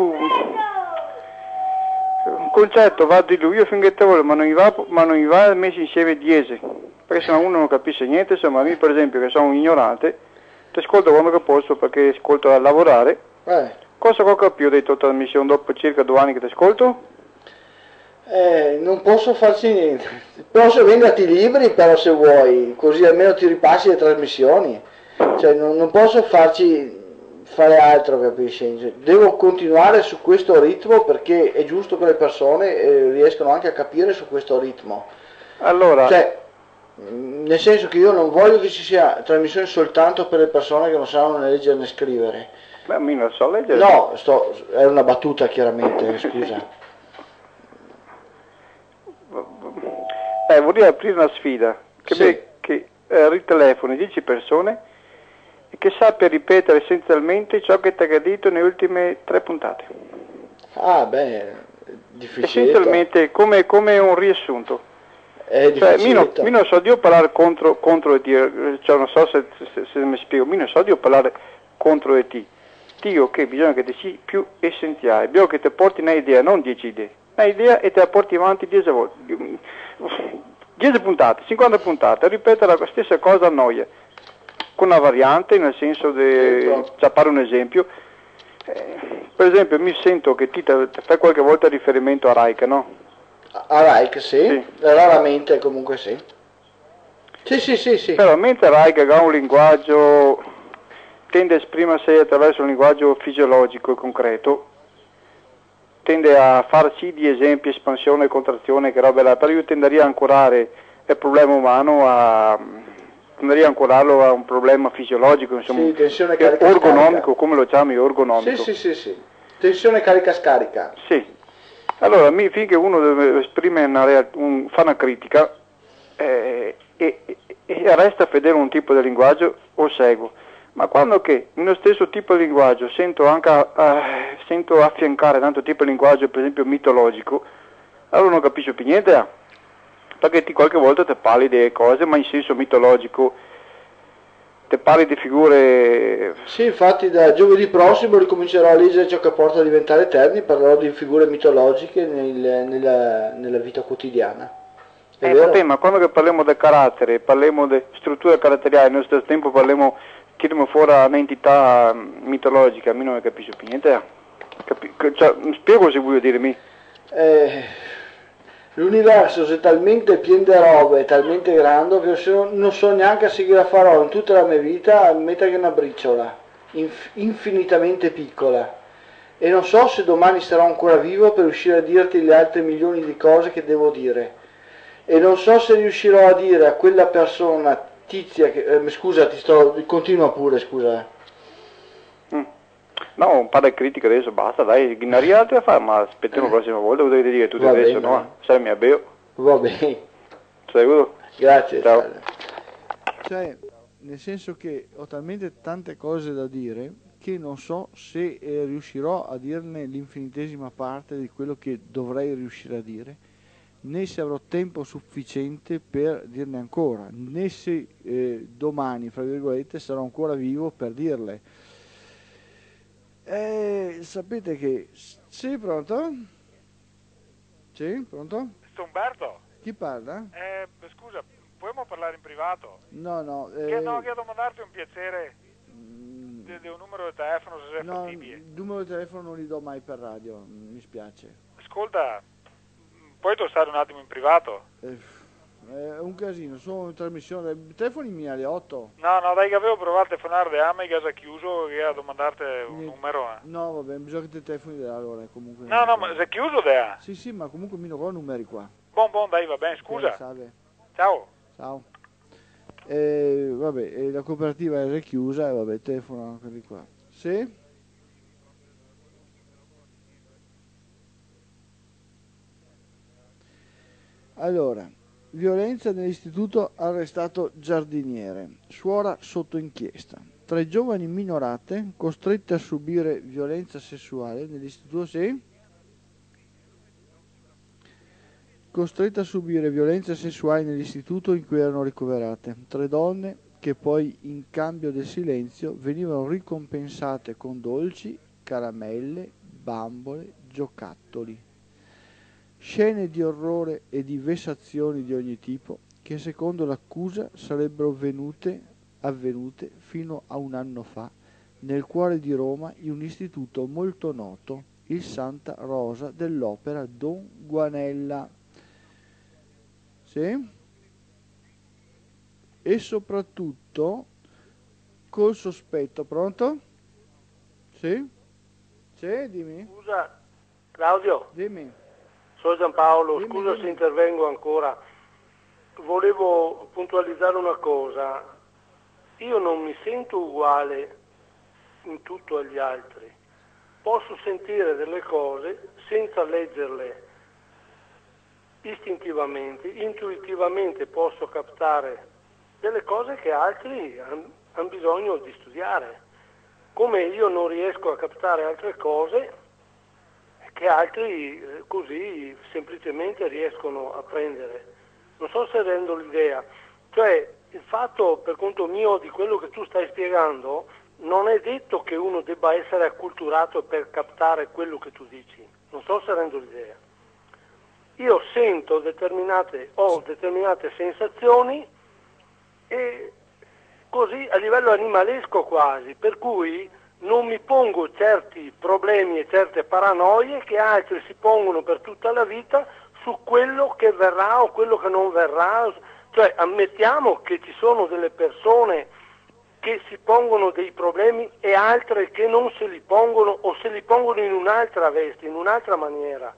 S4: un concetto va di lui finché te vuole, ma non gli va, ma non gli va messo insieme diese, perché sennò uno non capisce niente. Insomma, io per esempio che sono un ignorante, ti ascolto quando che posso perché ascolto a lavorare.
S1: Eh.
S4: Cosa ho capito della tua trasmissione dopo circa due anni che ti ascolto?
S1: Eh, non posso farci niente. Posso venderti i libri, però se vuoi, così almeno ti ripassi le trasmissioni. Cioè, non, non posso farci fare altro, capisci? Devo continuare su questo ritmo perché è giusto che le persone eh, riescano anche a capire su questo ritmo.
S4: Allora,
S1: cioè, nel senso che io non voglio che ci sia trasmissione soltanto per le persone che non sanno né leggere né scrivere.
S4: ma io non so leggere.
S1: No, sto, è una battuta chiaramente, scusa.
S4: Eh, vorrei aprire una sfida, che,
S1: Sì.
S4: me, che eh, ritelefoni dieci persone e che sappia ripetere essenzialmente ciò che ti ha detto nelle ultime tre puntate.
S1: Ah, beh, difficile.
S4: Essenzialmente come, come un riassunto.
S1: È
S4: Cioè, mi non,
S1: difficile.
S4: mi non so di io parlare contro, contro di te, cioè non so se, se, se mi spiego, mi non so di io parlare contro di te. Dio che bisogna che ti sia più essenziale, bisogna che ti porti un'idea, non dieci idee, un'idea e te la porti avanti dieci volte, dieci puntate, cinquanta puntate, ripetere la stessa cosa a noia, con una variante, nel senso di, cioè, fare un esempio, eh, per esempio mi sento che ti, te, te fai qualche volta riferimento a Raika, no?
S1: A Raik, sì.
S4: Sì.
S1: Raramente comunque sì. Sì, sì, sì, sì.
S4: Però mentre Raika ha un linguaggio, tende a esprimersi attraverso un linguaggio fisiologico e concreto, tende a farci di esempi, espansione, contrazione, che roba là, però io tenderei a ancorare il problema umano a... tenderei a ancorarlo a un problema fisiologico, insomma,
S1: Sì, tensione
S4: che-
S1: carica
S4: orgonomico,
S1: scarica.
S4: come lo chiami, orgonomico.
S1: Sì, sì, sì, sì. Tensione carica scarica.
S4: Sì. Allora, mi, finché uno deve esprimere una, real- un, fa una critica eh, e, e- e resta fedele a un tipo di linguaggio, o seguo. Ma quando che nello stesso tipo di linguaggio sento anche eh, sento affiancare tanto tipo di linguaggio, per esempio mitologico, allora non capisco più niente, eh. Perché ti qualche volta ti parli delle cose, ma in senso mitologico, ti parli di figure.
S1: Sì, infatti da giovedì prossimo ricomincerò a leggere ciò che porta a diventare eterni, parlerò di figure mitologiche nel- nella, nella vita quotidiana. È
S4: Eh,
S1: vero?
S4: vabbè, ma quando che parliamo del carattere, parliamo di struttura caratteriale, nello stesso tempo parliamo, tiriamo fuori un'entità mm, mitologica, a me non ne capisco più niente. eh. Capi- cioè, mi spiego se vuoi dirmi.
S1: Eh, l'universo è talmente pieno di robe, è talmente grande che se non, non so neanche a seguire a farò in tutta la mia vita, metà che una briciola, inf- infinitamente piccola. E non so se domani sarò ancora vivo per riuscire a dirti le altre milioni di cose che devo dire. E non so se riuscirò a dire a quella persona, Tizia, che, eh, scusa, ti sto, continua pure, scusa.
S4: Mm. No, un paio di critiche adesso, basta, dai, non arrivi altri a fare, ma aspettiamo la prossima volta, dovete dire tutto
S1: Va
S4: adesso,
S1: bene.
S4: no? Sai, mi abbeo.
S1: Va bene,
S4: Sicuro?
S1: grazie.
S4: Ciao.
S1: Sale.
S5: Cioè, nel senso che ho talmente tante cose da dire che non so se eh, riuscirò a dirne l'infinitesima parte di quello che dovrei riuscire a dire, né se avrò tempo sufficiente per dirne ancora, né se eh, domani, fra virgolette, sarò ancora vivo per dirle. Eh, sapete che... Sì, pronto? Sì, pronto?
S6: Sto Umberto,
S5: Chi parla?
S6: eh, scusa, possiamo parlare in privato?
S5: No, no.
S6: Che
S5: eh,
S6: no, che devo mandarti un piacere.
S5: mm,
S6: di un numero di telefono se è
S5: No,
S6: fattibile.
S5: il numero di telefono non li do mai per radio, mi spiace.
S6: Ascolta, puoi tossare un attimo in privato?
S5: Eh, È un casino, sono in trasmissione, i telefoni miei alle otto.
S6: No, no, dai che avevo provato a telefonare da me, che ha chiuso, che a domandarti un
S5: Niente.
S6: numero. Eh.
S5: No, vabbè, bisogna che ti telefoni da allora, comunque.
S6: No, no, ma si è chiuso da?
S5: Sì, sì, ma comunque mi non ho numeri qua.
S6: Buon, buon, dai, va bene, scusa.
S5: Ok, salve.
S6: Ciao.
S5: Ciao. Eh, vabbè, eh, la cooperativa è chiusa e vabbè, telefono anche di qua. Sì? Allora, violenza nell'istituto, arrestato giardiniere, suora sotto inchiesta. Tre giovani minorate costrette a subire violenza sessuale nell'istituto, sì? Costrette a subire violenza sessuale nell'istituto in cui erano ricoverate. Tre donne che poi, in cambio del silenzio, venivano ricompensate con dolci, caramelle, bambole, giocattoli. Scene di orrore e di vessazioni di ogni tipo che secondo l'accusa sarebbero venute, avvenute fino a un anno fa nel cuore di Roma in un istituto molto noto, il Santa Rosa dell'Opera Don Guanella. Sì? E soprattutto col sospetto, pronto? Sì? Sì, dimmi.
S2: Scusa, Claudio.
S5: Dimmi.
S2: Sono Giampaolo,
S5: Dimmi,
S2: scusa
S5: dimmi.
S2: se intervengo ancora. Volevo puntualizzare una cosa. Io non mi sento uguale in tutto agli altri. Posso sentire delle cose senza leggerle istintivamente, intuitivamente posso captare delle cose che altri hanno bisogno di studiare. Come io non riesco a captare altre cose che altri eh, così semplicemente riescono a prendere. Non so se rendo l'idea. Cioè, il fatto per conto mio di quello che tu stai spiegando, non è detto che uno debba essere acculturato per captare quello che tu dici. Non so se rendo l'idea. Io sento determinate, ho determinate sensazioni e così a livello animalesco quasi, per cui non mi pongo certi problemi e certe paranoie che altri si pongono per tutta la vita su quello che verrà o quello che non verrà. Cioè ammettiamo che ci sono delle persone che si pongono dei problemi e altre che non se li pongono o se li pongono in un'altra veste, in un'altra maniera.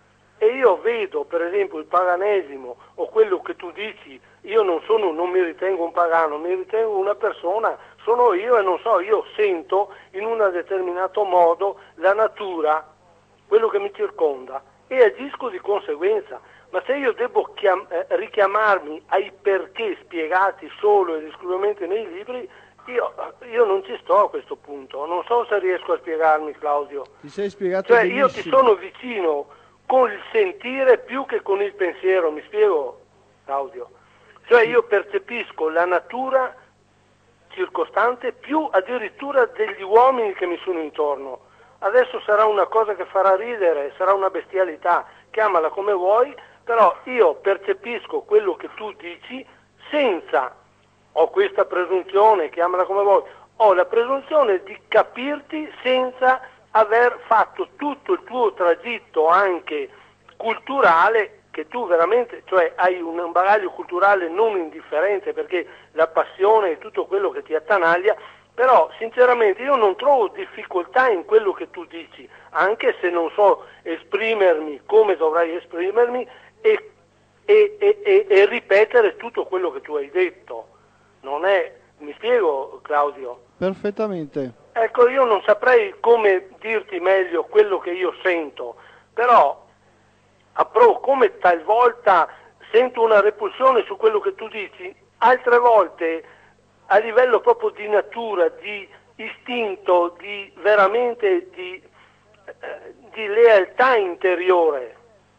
S2: E io vedo per esempio il paganesimo o quello che tu dici, io non sono, non mi ritengo un pagano, mi ritengo una persona, sono io e non so, io sento in un determinato modo la natura, quello che mi circonda e agisco di conseguenza. Ma se io devo chiam- eh, richiamarmi ai perché spiegati solo ed esclusivamente nei libri, io, io non ci sto a questo punto, non so se riesco a spiegarmi, Claudio.
S5: Ti sei spiegato
S2: Cioè
S5: benissimo.
S2: io ti sono vicino con il sentire più che con il pensiero, mi spiego, Claudio? Cioè io percepisco la natura circostante più addirittura degli uomini che mi sono intorno. Adesso sarà una cosa che farà ridere, sarà una bestialità, chiamala come vuoi, però io percepisco quello che tu dici senza, ho questa presunzione, chiamala come vuoi, ho la presunzione di capirti senza aver fatto tutto il tuo tragitto anche culturale, che tu veramente, cioè hai un bagaglio culturale non indifferente, perché la passione e tutto quello che ti attanaglia, però sinceramente io non trovo difficoltà in quello che tu dici, anche se non so esprimermi come dovrei esprimermi e, e, e, e, e ripetere tutto quello che tu hai detto. Non è, mi spiego, Claudio?
S5: Perfettamente.
S2: Ecco, io non saprei come dirti meglio quello che io sento, però appro- come talvolta sento una repulsione su quello che tu dici, altre volte a livello proprio di natura, di istinto, di veramente di, eh, di lealtà interiore,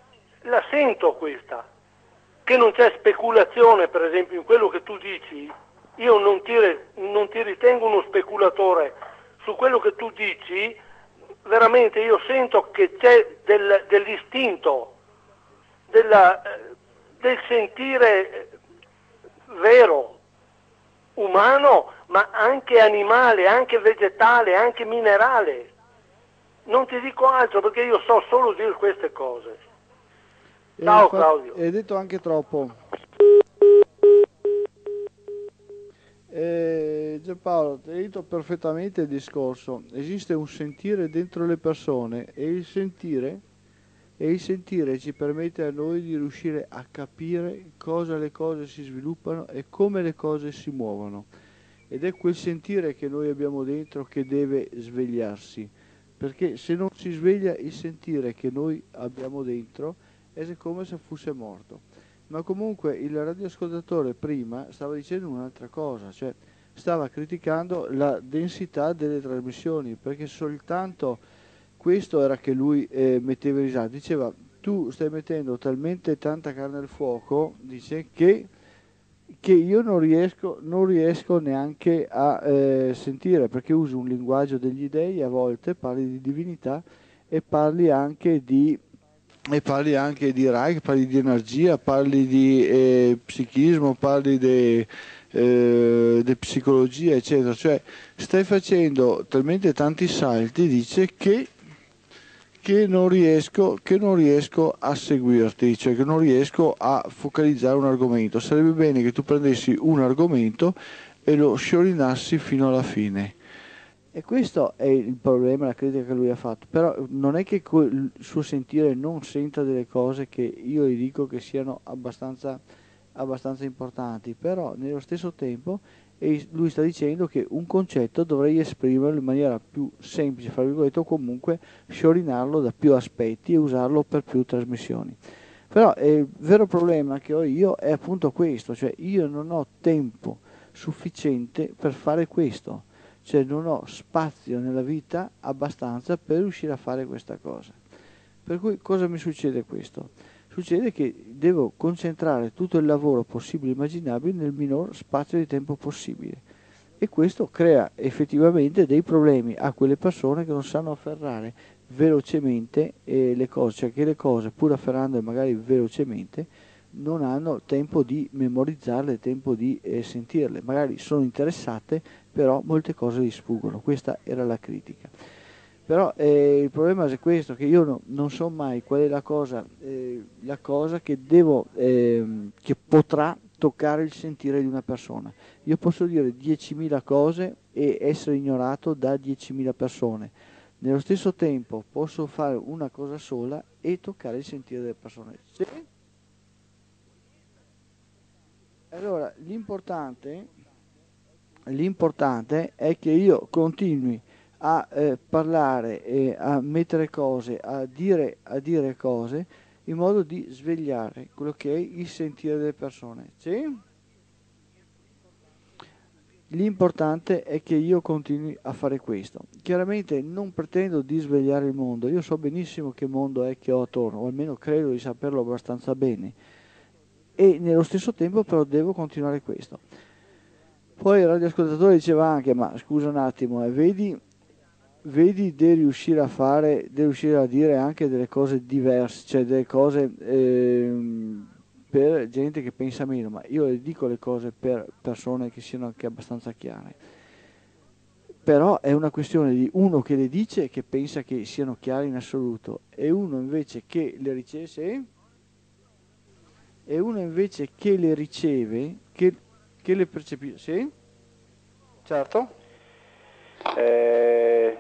S2: la sento questa, che non c'è speculazione per esempio in quello che tu dici, io non ti, non ti ritengo uno speculatore, su quello che tu dici veramente io sento che c'è del, dell'istinto, della, del sentire vero, umano, ma anche animale, anche vegetale, anche minerale. Non ti dico altro perché io so solo dire queste cose. Ciao
S5: infatti,
S2: Claudio.
S5: Hai detto anche troppo. Eh, Giampaolo, ti hai detto perfettamente il discorso. Esiste un sentire dentro le persone e il sentire, e il sentire ci permette a noi di riuscire a capire cosa le cose si sviluppano e come le cose si muovono. Ed è quel sentire che noi abbiamo dentro che deve svegliarsi, perché se non si sveglia il sentire che noi abbiamo dentro è come se fosse morto. Ma comunque il radioascoltatore prima stava dicendo un'altra cosa, cioè stava criticando la densità delle trasmissioni, perché soltanto questo era che lui eh, metteva in risalto. Diceva, tu stai mettendo talmente tanta carne al fuoco, dice, che, che io non riesco, non riesco neanche a eh, sentire, perché uso un linguaggio degli dei, a volte parli di divinità e parli anche di... E parli anche di Reich, parli di energia, parli di eh, psichismo, parli di eh, psicologia, eccetera. Cioè stai facendo talmente tanti salti, dice, che, che, non riesco, che non riesco a seguirti, cioè che non riesco a focalizzare un argomento. Sarebbe bene che tu prendessi un argomento e lo sciorinassi fino alla fine. E questo è il problema, la critica che lui ha fatto, però non è che il suo sentire non senta delle cose che io gli dico che siano abbastanza, abbastanza importanti, però nello stesso tempo lui sta dicendo che un concetto dovrei esprimerlo in maniera più semplice, fra virgolette, o comunque sciorinarlo da più aspetti e usarlo per più trasmissioni. Però eh, il vero problema che ho io è appunto questo, cioè io non ho tempo sufficiente per fare questo. Cioè non ho spazio nella vita abbastanza per riuscire a fare questa cosa. Per cui cosa mi succede questo? Succede che devo concentrare tutto il lavoro possibile e immaginabile nel minor spazio di tempo possibile. E questo crea effettivamente dei problemi a quelle persone che non sanno afferrare velocemente eh, le cose, cioè che le cose, pur afferrandole magari velocemente, non hanno tempo di memorizzarle, tempo di eh, sentirle, magari sono interessate, però molte cose gli sfuggono. Questa era la critica. Però eh, il problema è questo, che io no, non so mai qual è la cosa, eh, la cosa che devo, eh, che potrà toccare il sentire di una persona. Io posso dire diecimila cose e essere ignorato da diecimila persone. Nello stesso tempo posso fare una cosa sola e toccare il sentire delle persone. Sì? Allora, l'importante, l'importante è che io continui a eh, parlare, e a mettere cose, a dire, a dire cose, in modo di svegliare quello che è il sentire delle persone. Sì? L'importante è che io continui a fare questo. Chiaramente non pretendo di svegliare il mondo, io so benissimo che mondo è che ho attorno, o almeno credo di saperlo abbastanza bene. E nello stesso tempo però devo continuare questo. Poi il radioascoltatore diceva anche, ma scusa un attimo, eh, vedi, vedi di riuscire a fare, di riuscire a dire anche delle cose diverse, cioè delle cose eh, per gente che pensa meno, ma io le dico le cose per persone che siano anche abbastanza chiare. Però è una questione di uno che le dice e che pensa che siano chiare in assoluto, e uno invece che le riceve... Sì? E uno invece che le riceve, che, che le percepisce. Sì?
S4: Certo. Eh,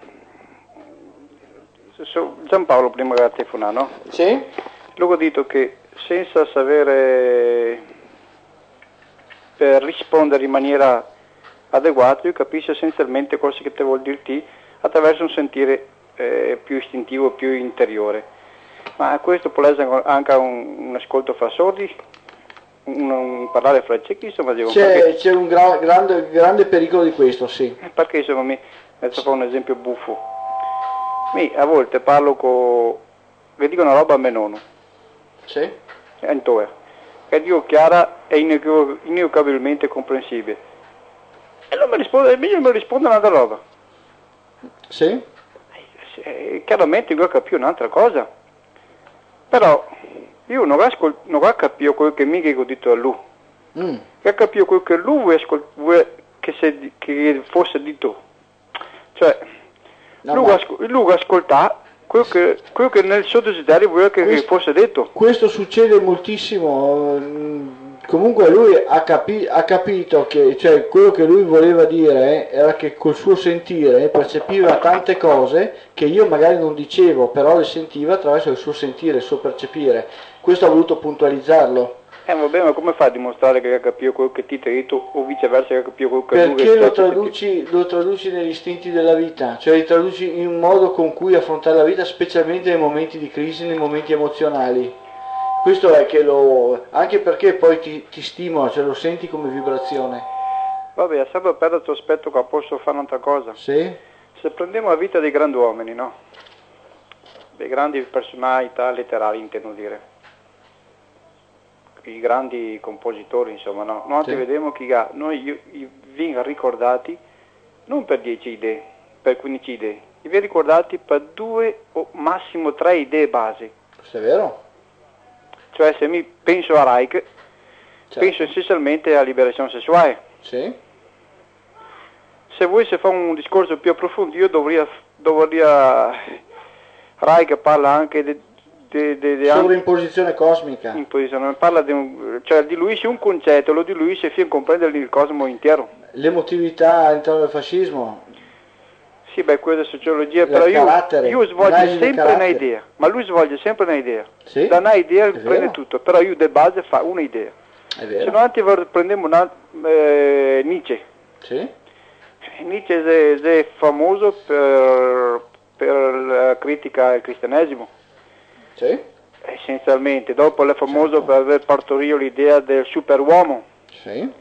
S4: Giampaolo prima che telefona, no?
S5: Sì.
S4: Lui ha detto che senza sapere per rispondere in maniera adeguata, io capisco essenzialmente cosa che te vuol dirti attraverso un sentire eh, più istintivo, più interiore. Ma questo può essere anche un, un ascolto fra sordi, un, un parlare fra ciechi, insomma. Dico,
S5: c'è,
S4: perché,
S5: c'è un gra- grande, grande pericolo di questo, sì.
S4: Perché insomma mi metto fa un esempio buffo. Mi a volte parlo con... che dico una roba a me nonno.
S5: Sì.
S4: Antoia, che dico chiara e inequivocabilmente comprensibile. E non mi risponde, meglio mi risponde un'altra roba.
S5: Sì.
S4: E, chiaramente io capisco un'altra cosa. Però io non, ascol- non capisco quello che mi ho detto a lui, mm. che ha capito quello che lui vuole, ascol- vuole che, se, che fosse detto. Cioè,
S5: no,
S4: lui,
S5: ma...
S4: asco- lui ascolta quello che, quello che nel suo desiderio vuole che
S5: questo,
S4: fosse detto.
S5: Questo succede moltissimo. Comunque lui ha, capi- ha capito che, cioè, quello che lui voleva dire era che col suo sentire percepiva tante cose che io magari non dicevo, però le sentiva attraverso il suo sentire, il suo percepire. Questo ha voluto puntualizzarlo.
S4: Eh vabbè, ma come fa a dimostrare che ha capito quello che ti ha detto o viceversa che ha capito quello che lui
S5: Perché lo traduci, lo traduci negli istinti della vita, cioè li traduci in un modo con cui affrontare la vita, specialmente nei momenti di crisi, nei momenti emozionali. Questo è che lo... anche perché poi ti, ti stimola, cioè lo senti come vibrazione.
S4: Vabbè, ha sempre perso il tuo aspetto che posso fare un'altra cosa.
S5: Sì?
S4: Se prendiamo la vita dei grandi uomini, no? Dei grandi personalità letterali, intendo dire. I grandi compositori, insomma, no? Noi sì. Vediamo che noi vengono ricordati non per dieci idee, per quindici idee, li vengono ricordati per due o massimo tre idee base.
S5: Questo è vero?
S4: Cioè se mi penso a Reich, certo. Penso essenzialmente alla liberazione sessuale.
S5: Sì.
S4: Se vuoi se fa un discorso più approfondito, dovrei, dovrei Reich parla anche di De, de, de
S5: sovraimposizione cosmica.
S4: Imposizione, parla di un, cioè di lui c'è un concetto, lo di lui si fino a comprendere il cosmo intero.
S5: L'emotività all'interno del fascismo.
S4: Sì, beh, quella è sociologia, però io, io svolgo sempre un'idea, ma lui svolge sempre un'idea.
S5: Sì?
S4: Da un'idea prende tutto, però io di base fa un'idea.
S5: È vero.
S4: Se no anche prendiamo una, eh, Nietzsche.
S5: Sì?
S4: Nietzsche è, è famoso per, per la critica al cristianesimo.
S5: Sì?
S4: Essenzialmente, dopo è famoso
S5: certo.
S4: Per aver partorito l'idea del superuomo.
S5: Sì.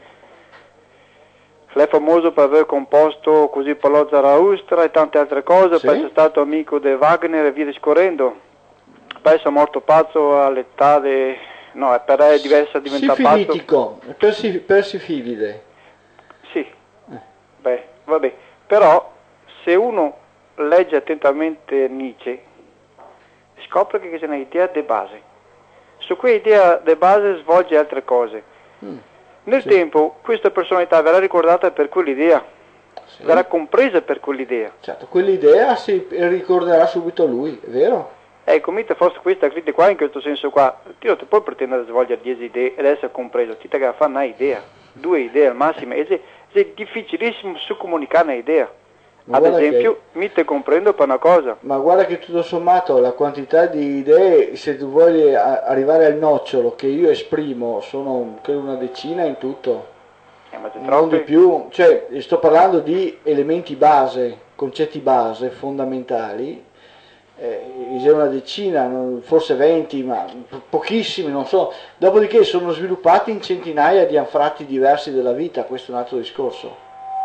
S4: È famoso per aver composto così per lo Zaraustra e tante altre cose,
S5: sì.
S4: Poi è stato amico di Wagner e via discorrendo. Poi è morto pazzo all'età di... no, per è diversa diventato pazzo.
S5: Sifilitico, persi, persifilide.
S4: Sì, eh. Beh, vabbè. Però se uno legge attentamente Nietzsche, scopre che c'è un'idea di base. Su quell'idea di base svolge altre cose. Mm, Nel sì. tempo questa personalità verrà ricordata per quell'idea, sì. Verrà compresa per quell'idea.
S5: Certo, quell'idea si ricorderà subito lui, è vero?
S4: Ecco, mentre forse questa critica qua, in questo senso qua, ti non ti puoi pretendere di svolgere dieci idee ed essere compreso, ti devi fare una idea, due idee al massimo, ed è, è difficilissimo su comunicare un'idea. Ma ad esempio, che, mi te comprendo per una cosa.
S5: Ma guarda che tutto sommato la quantità di idee, se tu vuoi a, arrivare al nocciolo che io esprimo, sono credo una decina in tutto,
S4: eh, ma
S5: non di più, cioè sto parlando di elementi base, concetti base, fondamentali, eh, c'è una decina, forse venti, ma pochissimi, non so, dopodiché sono sviluppati in centinaia di anfratti diversi della vita, questo è un altro discorso.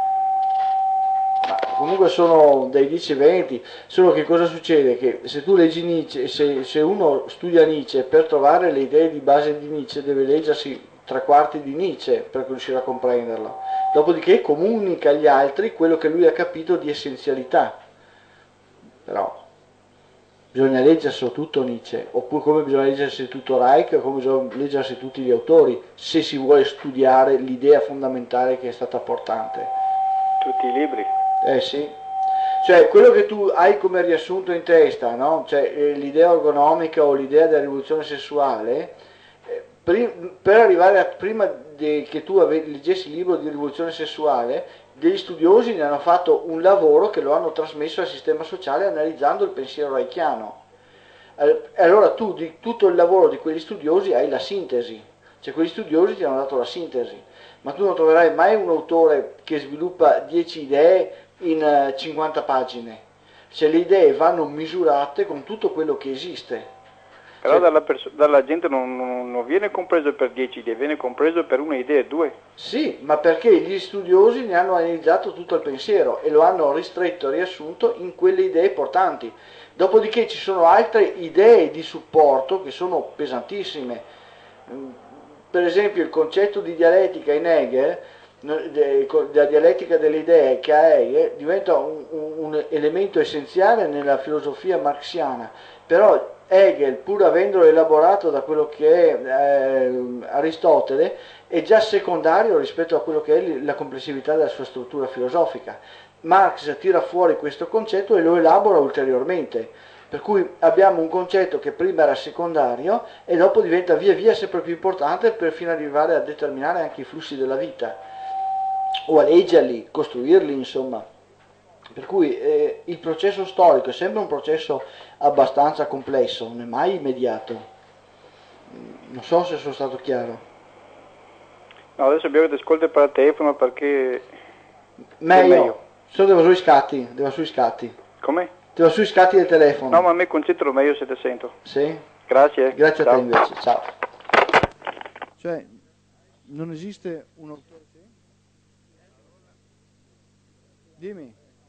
S5: Ma comunque sono dai dieci a venti, solo che cosa succede? Che se tu leggi Nietzsche, se, se uno studia Nietzsche, per trovare le idee di base di Nietzsche deve leggersi tre quarti di Nietzsche per riuscire a comprenderlo, dopodiché comunica agli altri quello che lui ha capito di essenzialità, però bisogna leggersi tutto Nietzsche, oppure come bisogna leggersi tutto Reich, o come bisogna leggersi tutti gli autori, se si vuole studiare l'idea fondamentale che è stata portante.
S4: Tutti i libri.
S5: Eh sì, cioè quello che tu hai come riassunto in testa, no? Cioè eh, l'idea ergonomica o l'idea della rivoluzione sessuale, eh, per, per arrivare a, prima de, che tu ave, leggessi il libro di rivoluzione sessuale, degli studiosi ne hanno fatto un lavoro che lo hanno trasmesso al sistema sociale analizzando il pensiero reichiano. E allora tu di tutto il lavoro di quegli studiosi hai la sintesi, cioè quegli studiosi ti hanno dato la sintesi, ma tu non troverai mai un autore che sviluppa dieci idee in cinquanta pagine, cioè le idee vanno misurate con tutto quello che esiste.
S4: Però
S5: cioè,
S4: dalla, perso- dalla gente non, non, non viene compreso per dieci idee, viene compreso per una idea e due.
S5: Sì, ma perché gli studiosi ne hanno analizzato tutto il pensiero e lo hanno ristretto, riassunto in quelle idee portanti. Dopodiché ci sono altre idee di supporto che sono pesantissime. Per esempio il concetto di dialettica in Hegel, la dialettica delle idee che a Hegel diventa un, un elemento essenziale nella filosofia marxiana, però
S1: Hegel, pur avendolo elaborato da quello che è eh, Aristotele, è già secondario rispetto a quello che è la complessività della sua struttura filosofica. Marx tira fuori questo concetto e lo elabora ulteriormente, per cui abbiamo un concetto che prima era secondario e dopo diventa via via sempre più importante per fino ad arrivare a determinare anche i flussi della vita o a leggerli, costruirli, insomma. Per cui eh, il processo storico è sempre un processo abbastanza complesso, non è mai immediato. Non so se sono stato chiaro.
S4: No, adesso abbiamo che ti ascolti per telefono perché...
S1: Meglio. meglio. Solo devo sui scatti, devo sui scatti.
S4: Come?
S1: Devo sui scatti del telefono.
S4: No, ma a me concentro meglio se ti sento.
S1: Sì?
S4: Grazie.
S1: Grazie
S4: Ciao.
S1: a te invece, ciao.
S5: Cioè, non esiste un autore... Dimmi.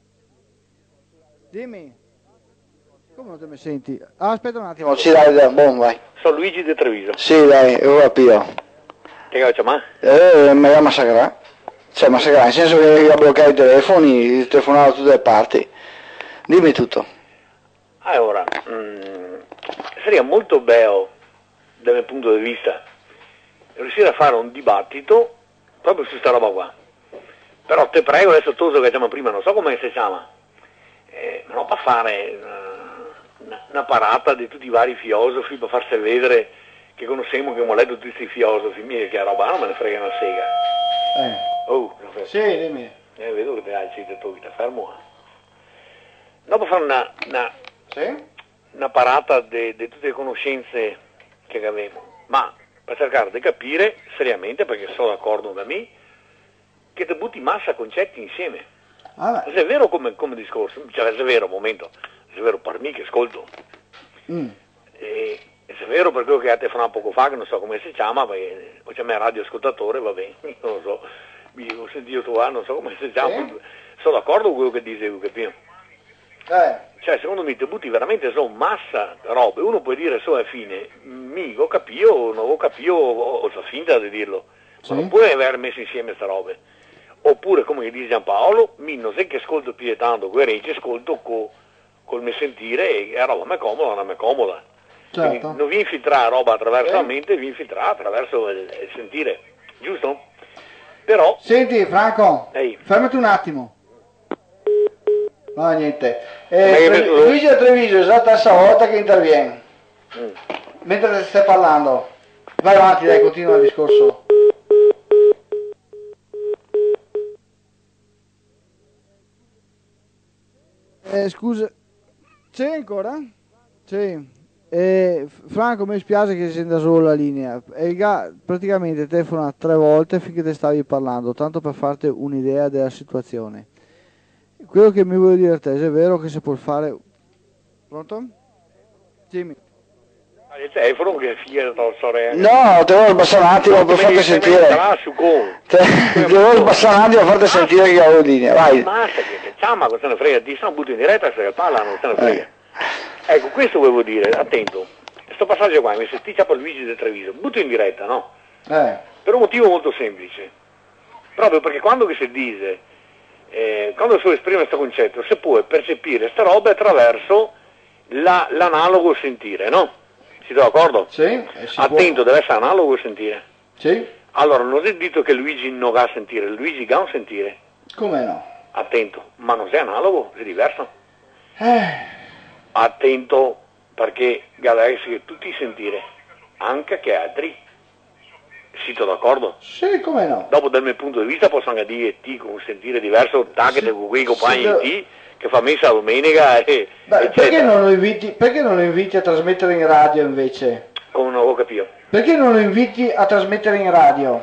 S5: Dimmi. Come non te mi senti? Ah, aspetta un attimo.
S1: Sì, dai, dai, buon, vai.
S3: Sono Luigi De Treviso.
S1: Sì, dai, io capito.
S3: Che cazzo ma?
S1: Eh, mi va a massacrare. Cioè, massacrare, nel senso che io bloccare i telefoni, telefonavo da tutte le parti. Dimmi tutto.
S3: Allora, mh, sarebbe molto bello, dal mio punto di vista, riuscire a fare un dibattito proprio su sta roba qua. Però te prego, adesso tu che diciamo prima, non so come si chiama, eh, non ho per fare una, una parata di tutti i vari filosofi per farsi vedere che conosciamo, che abbiamo letto tutti questi filosofi, mica che roba, non me ne frega una sega.
S1: Eh.
S3: Oh,
S1: Sì, dimmi.
S3: eh, vedo che te hai sentito tu, ti fermo. No, per fare una, una,
S1: Sì?
S3: una parata di tutte le conoscenze che avevo, ma per cercare di capire seriamente, perché sono d'accordo da me, che ti butti massa concetti insieme.
S1: Ah,
S3: Se è vero come, come discorso, cioè se è vero, un momento, se è vero per me che ascolto,
S1: mm.
S3: e, e se è vero per quello che ha telefonato poco fa, che non so come si chiama, perché ho chiamato radioascoltatore, va bene, non lo so, mi ho sentito tu, non so come si chiama,
S1: Sì?
S3: sono d'accordo con quello che dicevo, capito?
S1: Eh.
S3: Cioè, secondo me, ti butti veramente su massa robe. Uno può dire, so, alla fine, mi ho capito, non ho capito, o, o fa finta di dirlo.
S1: Sì.
S3: Ma non puoi aver messo insieme queste robe. Oppure, come dice Giampaolo, mi non è che ascolto più di tanto, guerreggi, ascolto co, col mio sentire e la roba mi è comoda, non mi è comoda.
S1: Certo.
S3: Quindi non vi infiltrare roba attraverso
S1: Sì.
S3: la mente, vi infiltrare attraverso il, il sentire. Giusto? Però...
S1: Senti, Franco,
S3: Ehi.
S1: fermati un attimo. No, niente.
S3: Ma
S1: Eh,
S3: che
S1: Tre-
S3: penso-
S1: Luigi da Treviso, è esatta la volta che interviene.
S3: Mm.
S1: Mentre stai parlando. Vai avanti, dai, continua il discorso.
S5: Eh, scusa, c'è ancora? Sì. Eh, Franco, mi spiace che si senta solo la linea. E il ga praticamente telefona tre volte finché te stavi parlando, tanto per farti un'idea della situazione. Quello che mi vuoi dire a te, se è vero che si può fare... Pronto? Dimmi.
S3: Il telefono che figlia della sorella.
S1: No, te devo sbassare un attimo per farti sentire. Te, te devo sbassare un attimo per farti sentire che avevo linea. Vai.
S3: Basta, che chiama, cosa ne frega, ti sono butto in diretta, se ne parla, non se ne frega. Ecco, questo volevo dire, attento, sto passaggio qua, mi senti per Luigi del Treviso, butto in diretta, no?
S1: Eh.
S3: Per un motivo molto semplice, proprio perché quando che si dice, eh, quando si esprime questo concetto, si può percepire sta roba attraverso la, l'analogo sentire, no? Siete d'accordo?
S1: Sì, eh, si
S3: Attento, deve essere analogo sentire.
S1: può. Sì?
S3: Allora, non è detto che Luigi non ha sentire, Luigi ha un sentire.
S1: Come no?
S3: Attento, ma non è analogo, è diverso.
S1: Eh.
S3: Attento, perché deve essere tutti sentire, anche che altri. Siete d'accordo?
S1: Sì, come no?
S3: Dopo dal mio punto di vista posso anche dire ti con un sentire diverso, anche
S1: Sì,
S3: con quei compagni
S1: sì,
S3: di T che fa messa domenica e
S1: Beh, perché
S3: eccetera.
S1: non lo inviti, perché non lo inviti a trasmettere in radio invece?
S3: Come non ho capito.
S1: Perché non lo inviti a trasmettere in radio?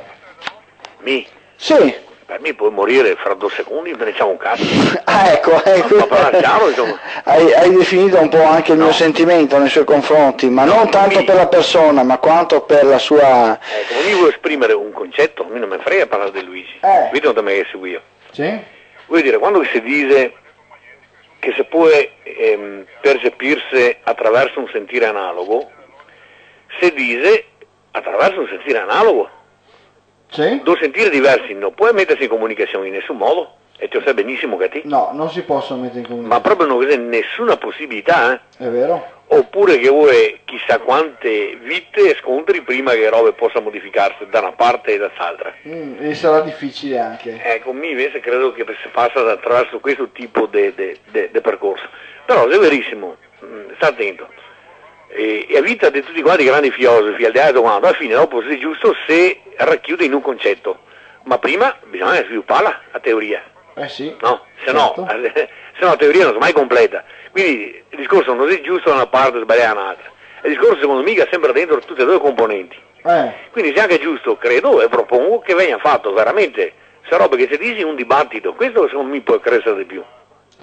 S3: Mi,
S1: Sì.
S3: per me puoi morire fra due secondi, non ne diciamo un cazzo.
S1: Ah, ecco, ecco.
S3: Ma parla chiaro, insomma.
S1: Hai, hai definito un po' anche il
S3: No.
S1: mio sentimento nei suoi confronti, ma
S3: No,
S1: non tanto
S3: mi-
S1: per la persona, ma quanto per la sua...
S3: Ecco, io voglio esprimere un concetto, a me non mi frega parlare di Luigi.
S1: Eh.
S3: Vedi non te me che seguo io.
S1: Sì?
S3: Vuol dire, quando si dice che si può ehm, percepirsi attraverso un sentire analogo, si dice attraverso un sentire analogo.
S1: Sì?
S3: Due sentire diversi non puoi mettersi in comunicazione in nessun modo,
S7: E tu sai benissimo che ti...
S1: No, non si possono mettere in comunicazione.
S7: Ma proprio non c'è nessuna possibilità, eh?
S1: È vero?
S7: Oppure che vuoi chissà quante vite e scontri prima che robe possa modificarsi da una parte e dall'altra.
S1: Mm, e sarà difficile anche.
S7: Ecco, mi invece credo che si passa attraverso questo tipo di percorso. Però è verissimo, mh, sta attento. E, e a vita di tutti quanti i grandi filosofi, al di là di domanda, alla fine dopo se è giusto se racchiude in un concetto. Ma prima bisogna svilupparla, la teoria.
S1: Eh sì.
S7: No, se
S1: certo.
S7: no, se no la teoria non è mai completa. Quindi il discorso non è giusto da una parte e sbagliato da un'altra. Il discorso secondo me è sempre dentro tutte e due componenti.
S1: Eh.
S7: Quindi se anche è giusto, credo e propongo che venga fatto veramente, se roba che si dice un dibattito, questo secondo me può crescere di più.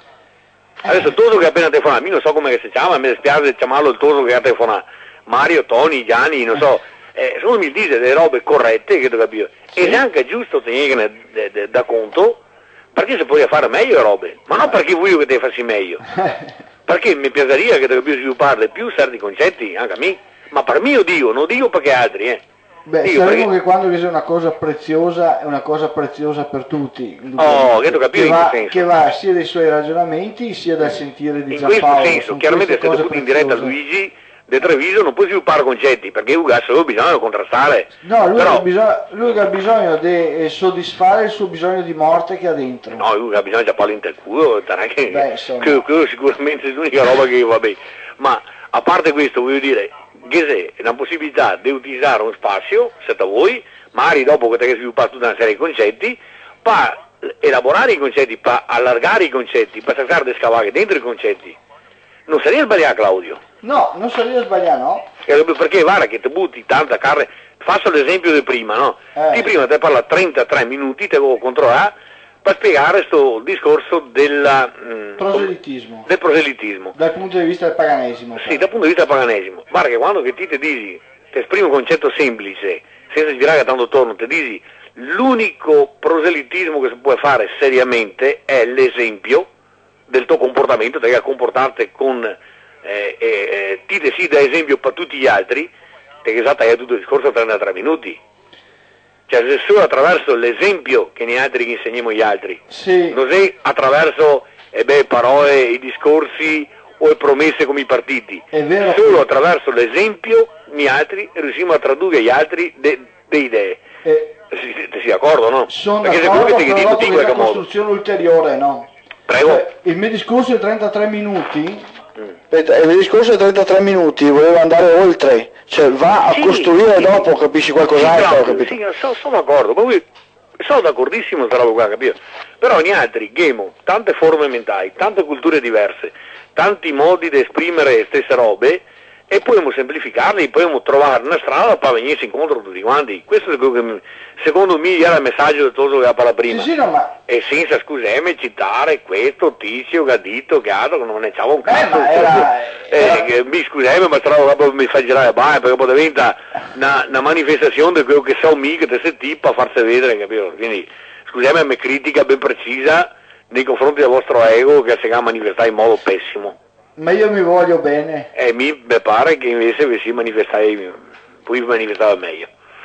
S7: Adesso il Toso che ha appena telefonato, io non so come si chiama, mi dispiace chiamarlo il Toso che ha telefonato, Mario, Tony, Gianni, non so, eh, secondo me dice delle robe corrette, che devo capire, sì. E se anche è giusto tenere da conto, perché si può fare meglio le robe, ma non perché voglio che te faccia meglio, perché mi piacerebbe che devo sviluppare più certi concetti, anche a me, ma per me io dico, non dico perché altri, eh.
S1: Beh,
S7: dico
S1: saremo
S7: perché...
S1: che quando c'è una cosa preziosa è una cosa preziosa per tutti.
S7: Oh, che, che, va,
S1: che va sia dai suoi ragionamenti sia dal sentire di
S7: in
S1: Giampaolo.
S7: In questo senso, chiaramente se tu in diretta a Luigi, di Treviso non puoi sviluppare concetti, perché Uga solo bisogna contrastare.
S1: No, lui,
S7: però...
S1: ha, bisogno, lui ha bisogno di eh, soddisfare il suo bisogno di morte che ha dentro.
S7: No, lui ha bisogno di parlare in culo, che,
S1: Beh,
S7: che, che sicuramente è l'unica roba che va bene. Ma a parte questo voglio dire, che è una possibilità di utilizzare un spazio, se da voi, magari dopo che hai sviluppato tutta una serie di concetti, per elaborare i concetti, per allargare i concetti, per cercare di scavare dentro i concetti. Non sarebbe sbagliato, Claudio?
S1: No, non sarebbe sbagliato, no?
S7: Perché guarda che ti butti tanta carne, faccio l'esempio di prima, no?
S1: Eh.
S7: Di prima ti parla trentatré minuti, te devo controllare, per spiegare questo discorso della, mh,
S1: proselitismo.
S7: del proselitismo.
S1: Dal punto di vista del paganesimo.
S7: Sì, dal punto di vista del paganesimo. Guarda che quando che ti ti dici, ti esprimi un concetto semplice, senza girare tanto attorno, ti dici l'unico proselitismo che si può fare seriamente è l'esempio del tuo comportamento, devi comportarti con, eh, eh, ti ti si da esempio per tutti gli altri, perché esatto hai tutto il discorso a trentatré minuti. Cioè se solo attraverso l'esempio che noi altri che insegniamo agli altri,
S1: sì.
S7: Non è attraverso eh beh, parole, i discorsi o le promesse come i partiti,
S1: è vero.
S7: Solo attraverso l'esempio noi altri riusciamo a tradurre agli altri delle de idee.
S1: Eh,
S7: si, si d'accordo, no?
S1: Sono
S7: perché
S1: d'accordo,
S7: se
S1: però dopo
S7: in
S1: una
S7: qualche
S1: costruzione
S7: modo.
S1: ulteriore, no?
S7: Prego.
S1: Cioè, il mio discorso è trentatré minuti.
S5: Aspetta, il discorso è trentatré minuti, volevo andare oltre, cioè va a
S7: sì,
S5: costruire
S7: sì,
S5: dopo, capisci qualcos'altro,
S7: sì, sì, sono, sono d'accordo, ma voi, sono d'accordissimo questa roba qua, capito? Però ogni altri, gemo, tante forme mentali, tante culture diverse, tanti modi di esprimere le stesse robe, e possiamo semplificarli, possiamo trovare una strada per venirsi incontro tutti quanti. Questo è quello che secondo me era il messaggio del Toso che ha parlato prima.
S1: Sì, sì, no, ma...
S7: E senza, scusami, citare questo tizio che ha detto che altro, che non ne c'ava un
S1: Beh,
S7: cazzo.
S1: ma era...
S7: Eh,
S1: era...
S7: che, mi scusami, ma tra mi fa girare la baia, perché poi diventa una, una manifestazione di quello che so mi, che te sei tipo a farsi vedere, capito? Quindi, scusami, a me critica ben precisa nei confronti del vostro ego che si è manifestato in modo pessimo.
S1: Ma io mi voglio bene.
S7: E mi pare che invece vi si manifestai, poi manifestava meglio.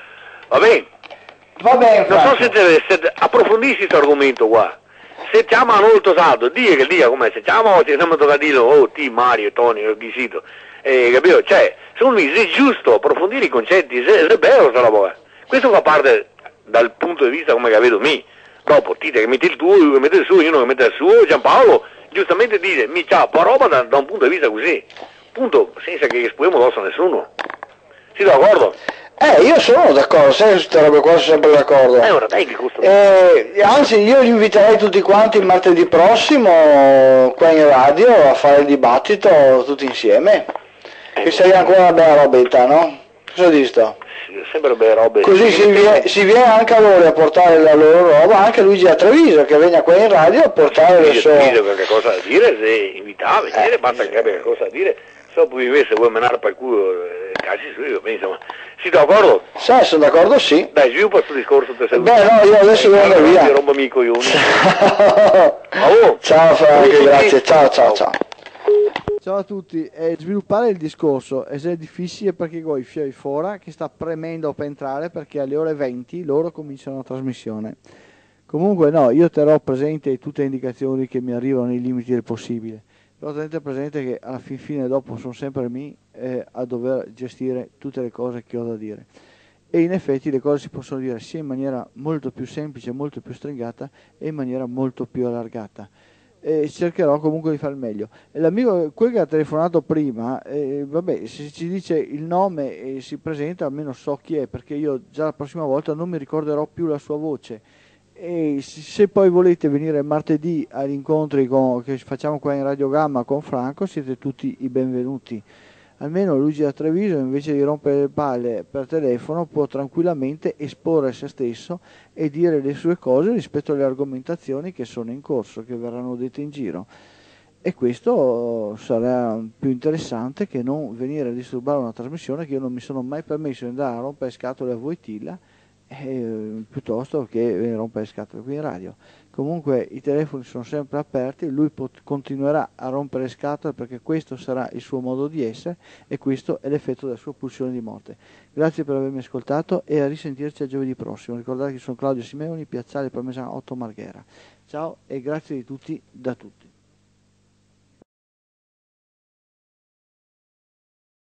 S7: Va bene?
S1: Va bene,
S7: non so se, te, se approfondisci questo argomento qua. Se chiamano molto saldo, dire che dia come se chiamano, se siamo tocca dire, oh ti Mario, Tony, chi sito. Eh, capito? Cioè, secondo me è giusto approfondire i concetti, se è bello questa roba. Questo fa parte dal punto di vista come che vedo me. Dopo, Tite che metti il tuo, io che metti il suo, io che metto il suo, Giampaolo giustamente dice, mi c'ha un roba da, da un punto di vista così, punto, senza che esprimiamo addosso a nessuno. Siete d'accordo?
S5: Eh, io sono d'accordo, sai che queste robe qua sono sempre d'accordo.
S7: Eh, ora dai che costa.
S5: Eh, anzi, io li inviterei tutti quanti il martedì prossimo qua in radio a fare il dibattito tutti insieme. Eh, che sarebbe ancora una bella robetta, no? Cosa dici sto?
S7: Sempre belle robe.
S5: Così si viene, si viene anche a loro a portare la loro roba, anche Luigi a Treviso che venga qua in radio a portare le sue...
S7: Treviso qualche cosa da dire, se invita a venire, eh, basta che abbia qualche cosa da dire, se poi invece vuoi menare per il culo, eh, cazzi su io, insomma. Siete d'accordo?
S5: Sì, sono d'accordo, sì.
S7: Dai, sviluppa questo discorso. Te
S5: Beh, no, io adesso devo andare via.
S7: Rompami i coglioni.
S5: Ciao Franco, grazie, ciao, ciao, ciao.
S1: Ciao a tutti, eh, sviluppare il discorso è difficile perché voi fioi fuori che sta premendo per entrare perché alle ore venti loro cominciano la trasmissione. Comunque no, io terrò presente tutte le indicazioni che mi arrivano nei limiti del possibile, però tenete presente che alla fin fine dopo sono sempre me eh, a dover gestire tutte le cose che ho da dire, e in effetti le cose si possono dire sia in maniera molto più semplice, molto più stringata, e in maniera molto più allargata. E cercherò comunque di fare il meglio. E l'amico, quel che ha telefonato prima, eh, vabbè, se ci dice il nome e si presenta, almeno so chi è, perché io già la prossima volta non mi ricorderò più la sua voce. E se poi volete venire martedì agli incontri con, che facciamo qua in Radio Gamma con Franco, siete tutti i benvenuti. Almeno Luigi da Treviso, invece di rompere le palle per telefono, può tranquillamente esporre se stesso e dire le sue cose rispetto alle argomentazioni che sono in corso, che verranno dette in giro. E questo sarà più interessante che non venire a disturbare una trasmissione che io non mi sono mai permesso di andare a rompere scatole a Voitilla, eh, piuttosto che rompere scatole qui in radio. Comunque i telefoni sono sempre aperti, lui pot- continuerà a rompere scatole perché questo sarà il suo modo di essere e questo è l'effetto della sua pulsione di morte. Grazie per avermi ascoltato e a risentirci a giovedì prossimo. Ricordate che sono Claudio Simeoni, Piazzale Parmesano otto Marghera. Ciao e grazie di tutti da tutti.